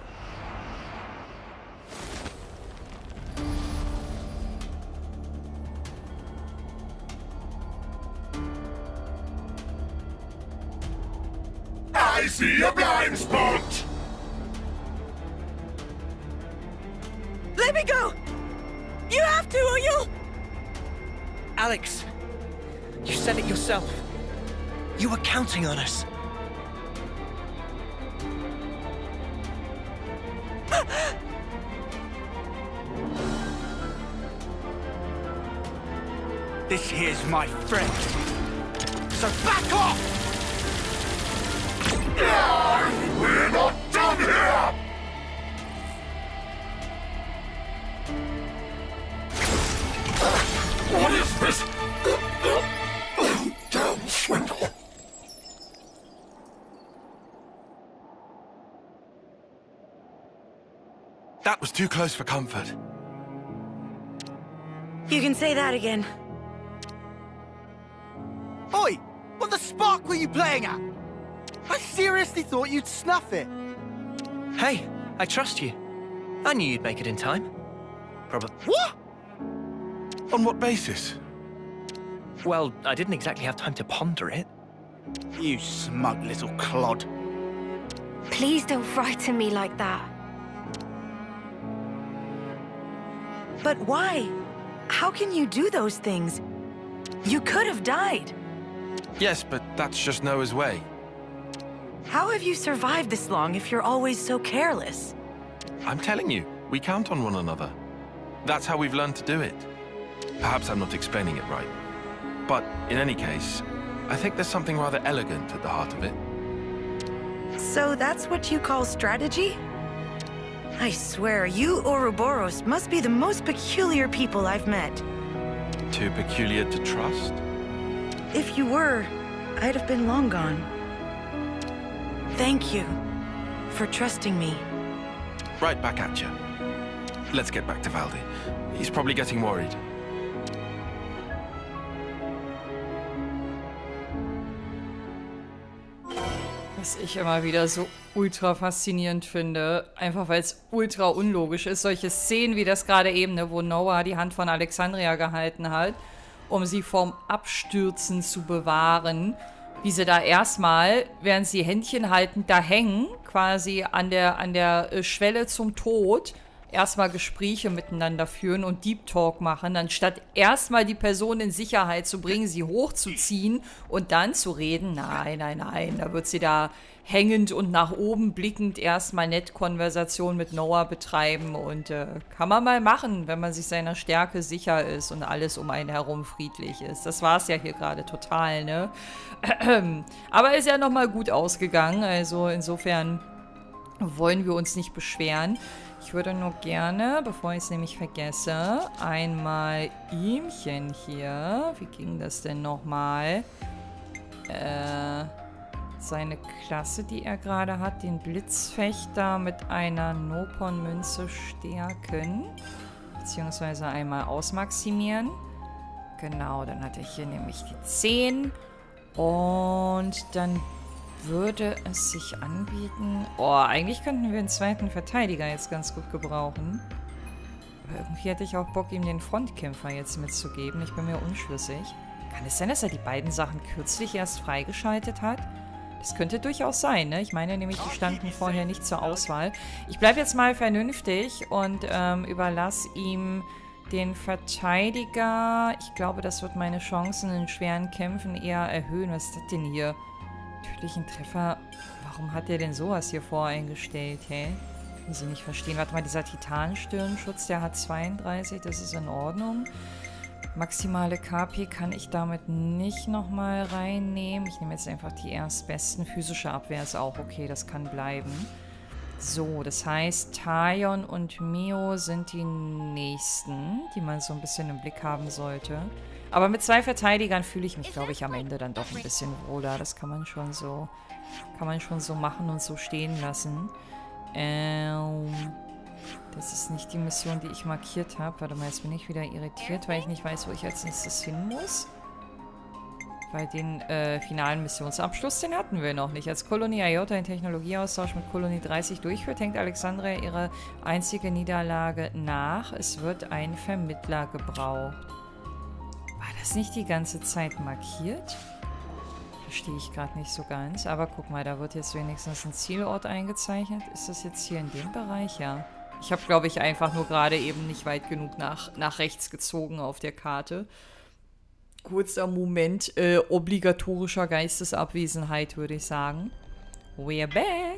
I see a blind spot! Let me go! You have to, or you'll... Alex, you said it yourself. You were counting on us. This here's my friend. So back off! We're not done here! What is this? Damn swindle! That was too close for comfort. You can say that again. Oi! What the spark were you playing at? I seriously thought you'd snuff it. Hey, I trust you. I knew you'd make it in time. Probably. What? On what basis? Well, I didn't exactly have time to ponder it. You smug little clod. Please don't frighten me like that. But why? How can you do those things? You could have died. Yes, but that's just Noah's way. How have you survived this long if you're always so careless? I'm telling you, we count on one another. That's how we've learned to do it. Perhaps I'm not explaining it right. But in any case, I think there's something rather elegant at the heart of it. So that's what you call strategy? I swear, you Ouroboros must be the most peculiar people I've met. Too peculiar to trust? If you were, I'd have been long gone. Thank you for trusting me. Right back at you. Let's get back to Valdi. He's probably getting worried. Was ich immer wieder so ultra faszinierend finde, einfach weil es ultra unlogisch ist, solche Szenen wie das gerade eben, ne, wo Noah die Hand von Alexandria gehalten hat, um sie vorm Abstürzen zu bewahren, wie sie da erstmal, während sie Händchen haltend da hängen, quasi an der Schwelle zum Tod, erstmal Gespräche miteinander führen und Deep Talk machen, anstatt erstmal die Person in Sicherheit zu bringen, sie hochzuziehen und dann zu reden. Nein, nein, nein, da wird sie da hängend und nach oben blickend erstmal nett Konversation mit Noah betreiben und kann man mal machen, wenn man sich seiner Stärke sicher ist und alles um einen herum friedlich ist. Das war es ja hier gerade total, ne? Aber ist ja nochmal gut ausgegangen, also insofern wollen wir uns nicht beschweren. Ich würde nur gerne, bevor ich es nämlich vergesse, einmal ihmchen hier. Wie ging das denn nochmal? Seine Klasse, die er gerade hat, den Blitzfechter mit einer Nopon-Münze stärken. Beziehungsweise einmal ausmaximieren. Genau, dann hatte ich hier nämlich die 10. Und dann würde es sich anbieten... Oh, eigentlich könnten wir einen zweiten Verteidiger jetzt ganz gut gebrauchen. Aber irgendwie hätte ich auch Bock, ihm den Frontkämpfer jetzt mitzugeben. Ich bin mir unschlüssig. Kann es sein, dass er die beiden Sachen kürzlich erst freigeschaltet hat? Das könnte durchaus sein, ne? Ich meine nämlich, die standen vorher nicht zur Auswahl. Ich bleibe jetzt mal vernünftig und überlasse ihm den Verteidiger. Ich glaube, das wird meine Chancen in schweren Kämpfen eher erhöhen. Was ist das denn hier? Tödlichen Treffer. Warum hat der denn sowas hier voreingestellt, hä? Kann sie nicht verstehen. Warte mal, dieser Titanstirnschutz, der hat 32, das ist in Ordnung. Maximale KP kann ich damit nicht nochmal reinnehmen. Ich nehme jetzt einfach die erstbesten. Physische Abwehr ist auch okay, das kann bleiben. So, das heißt, Taion und Mio sind die nächsten, die man so ein bisschen im Blick haben sollte. Aber mit 2 Verteidigern fühle ich mich, glaube ich, am Ende dann doch ein bisschen wohler. Das kann man schon so machen und so stehen lassen. Das ist nicht die Mission, die ich markiert habe. Warte mal, jetzt bin ich wieder irritiert, weil ich nicht weiß, wo ich als nächstes hin muss. Weil den finalen Missionsabschluss, den hatten wir noch nicht. Als Kolonie Iota den Technologieaustausch mit Kolonie 30 durchführt, hängt Alexandria ihre einzige Niederlage nach. Es wird ein Vermittler gebraucht. War das nicht die ganze Zeit markiert? verstehe ich gerade nicht so ganz. Aber guck mal, da wird jetzt wenigstens ein Zielort eingezeichnet. Ist das jetzt hier in dem Bereich? Ja. Ich habe, glaube ich, einfach nur gerade eben nicht weit genug nach rechts gezogen auf der Karte. Kurzer Moment obligatorischer Geistesabwesenheit, würde ich sagen. We're back!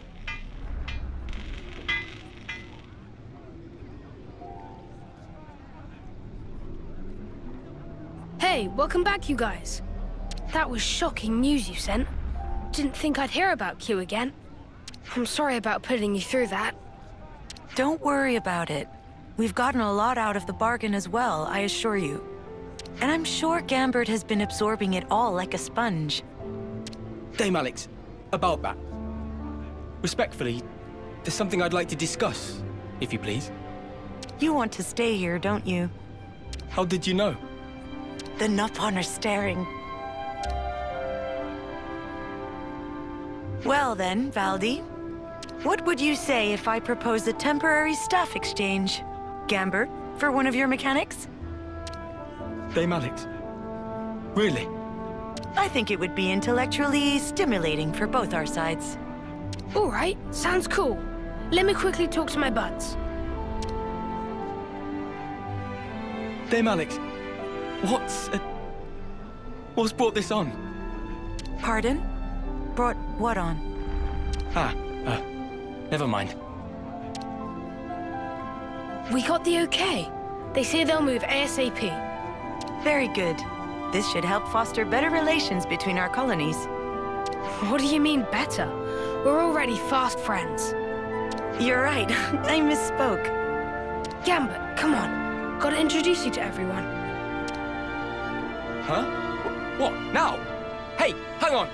Hey, welcome back, you guys. That was shocking news you sent. Didn't think I'd hear about Q again. I'm sorry about putting you through that. Don't worry about it. We've gotten a lot out of the bargain as well, I assure you. And I'm sure Gambert has been absorbing it all like a sponge. Dame Alex, about that. Respectfully, there's something I'd like to discuss, if you please. You want to stay here, don't you? How did you know? The Nopon are staring. Well then, Valdi. What would you say if I propose a temporary staff exchange? Gambert, for one of your mechanics? Dame Alex. Really? I think it would be intellectually stimulating for both our sides. All right, sounds cool. Let me quickly talk to my buds. Dame Alex, what's brought this on? Pardon? Brought what on? Never mind. We got the okay. They say they'll move ASAP. Very good. This should help foster better relations between our colonies. What do you mean, better? We're already fast friends. You're right. I misspoke. Gambit, come on. Gotta introduce you to everyone. Huh? What? Now? Hey, hang on!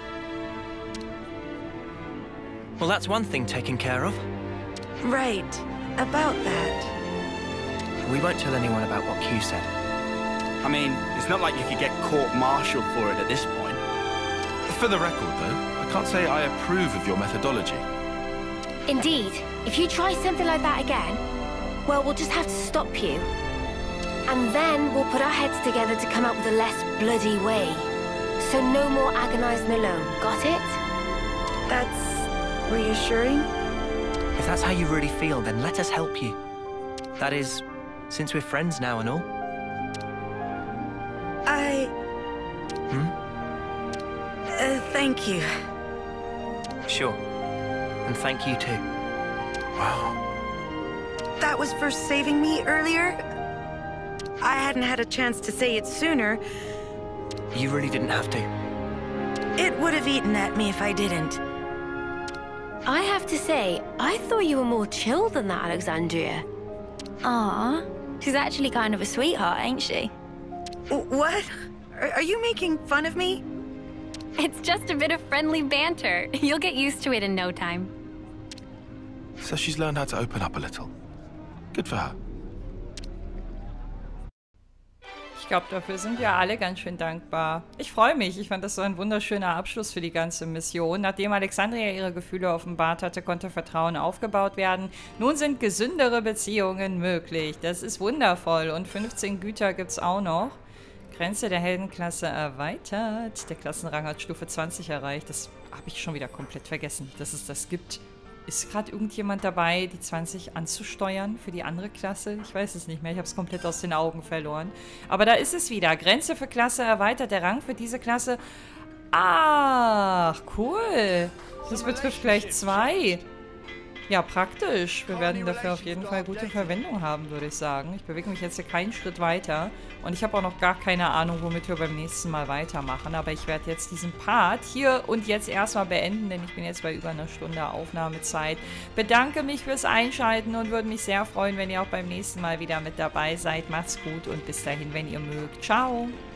Well, that's one thing taken care of. Right. About that. We won't tell anyone about what Q said. I mean, it's not like you could get court-martialed for it at this point. For the record, though, I can't say I approve of your methodology. Indeed. If you try something like that again, well, we'll just have to stop you. And then we'll put our heads together to come up with a less bloody way. So no more agonizing alone. Got it? That's reassuring. If that's how you really feel, then let us help you. That is, since we're friends now and all. Thank you. Sure. And thank you too. Wow. That was for saving me earlier? I hadn't had a chance to say it sooner. You really didn't have to. It would have eaten at me if I didn't. I have to say, I thought you were more chill than that, Alexandria. Aw, she's actually kind of a sweetheart, ain't she? What? Are you making fun of me? It's just a bit of friendly banter. You'll get used to it in no time. So she's learned how to open up a little. Good for her. Ich glaube, dafür sind wir alle ganz schön dankbar. Ich freue mich. Ich fand das so ein wunderschöner Abschluss für die ganze Mission. Nachdem Alexandria ihre Gefühle offenbart hatte, konnte Vertrauen aufgebaut werden. Nun sind gesündere Beziehungen möglich. Das ist wundervoll. Und 15 Güter gibt es auch noch. Grenze der Heldenklasse erweitert. Der Klassenrang hat Stufe 20 erreicht. Das habe ich schon wieder komplett vergessen, dass es das gibt. Ist gerade irgendjemand dabei, die 20 anzusteuern für die andere Klasse? Ich weiß es nicht mehr. Ich habe es komplett aus den Augen verloren. Aber da ist es wieder. Grenze für Klasse erweitert. Der Rang für diese Klasse. Ach, cool. Das betrifft gleich 2. Ja, praktisch. Wir werden dafür auf jeden Fall gute Verwendung haben, würde ich sagen. Ich bewege mich jetzt hier keinen Schritt weiter. Und ich habe auch noch gar keine Ahnung, womit wir beim nächsten Mal weitermachen. Aber ich werde jetzt diesen Part hier und jetzt erstmal beenden, denn ich bin jetzt bei über einer Stunde Aufnahmezeit. Bedanke mich fürs Einschalten und würde mich sehr freuen, wenn ihr auch beim nächsten Mal wieder mit dabei seid. Macht's gut und bis dahin, wenn ihr mögt. Ciao!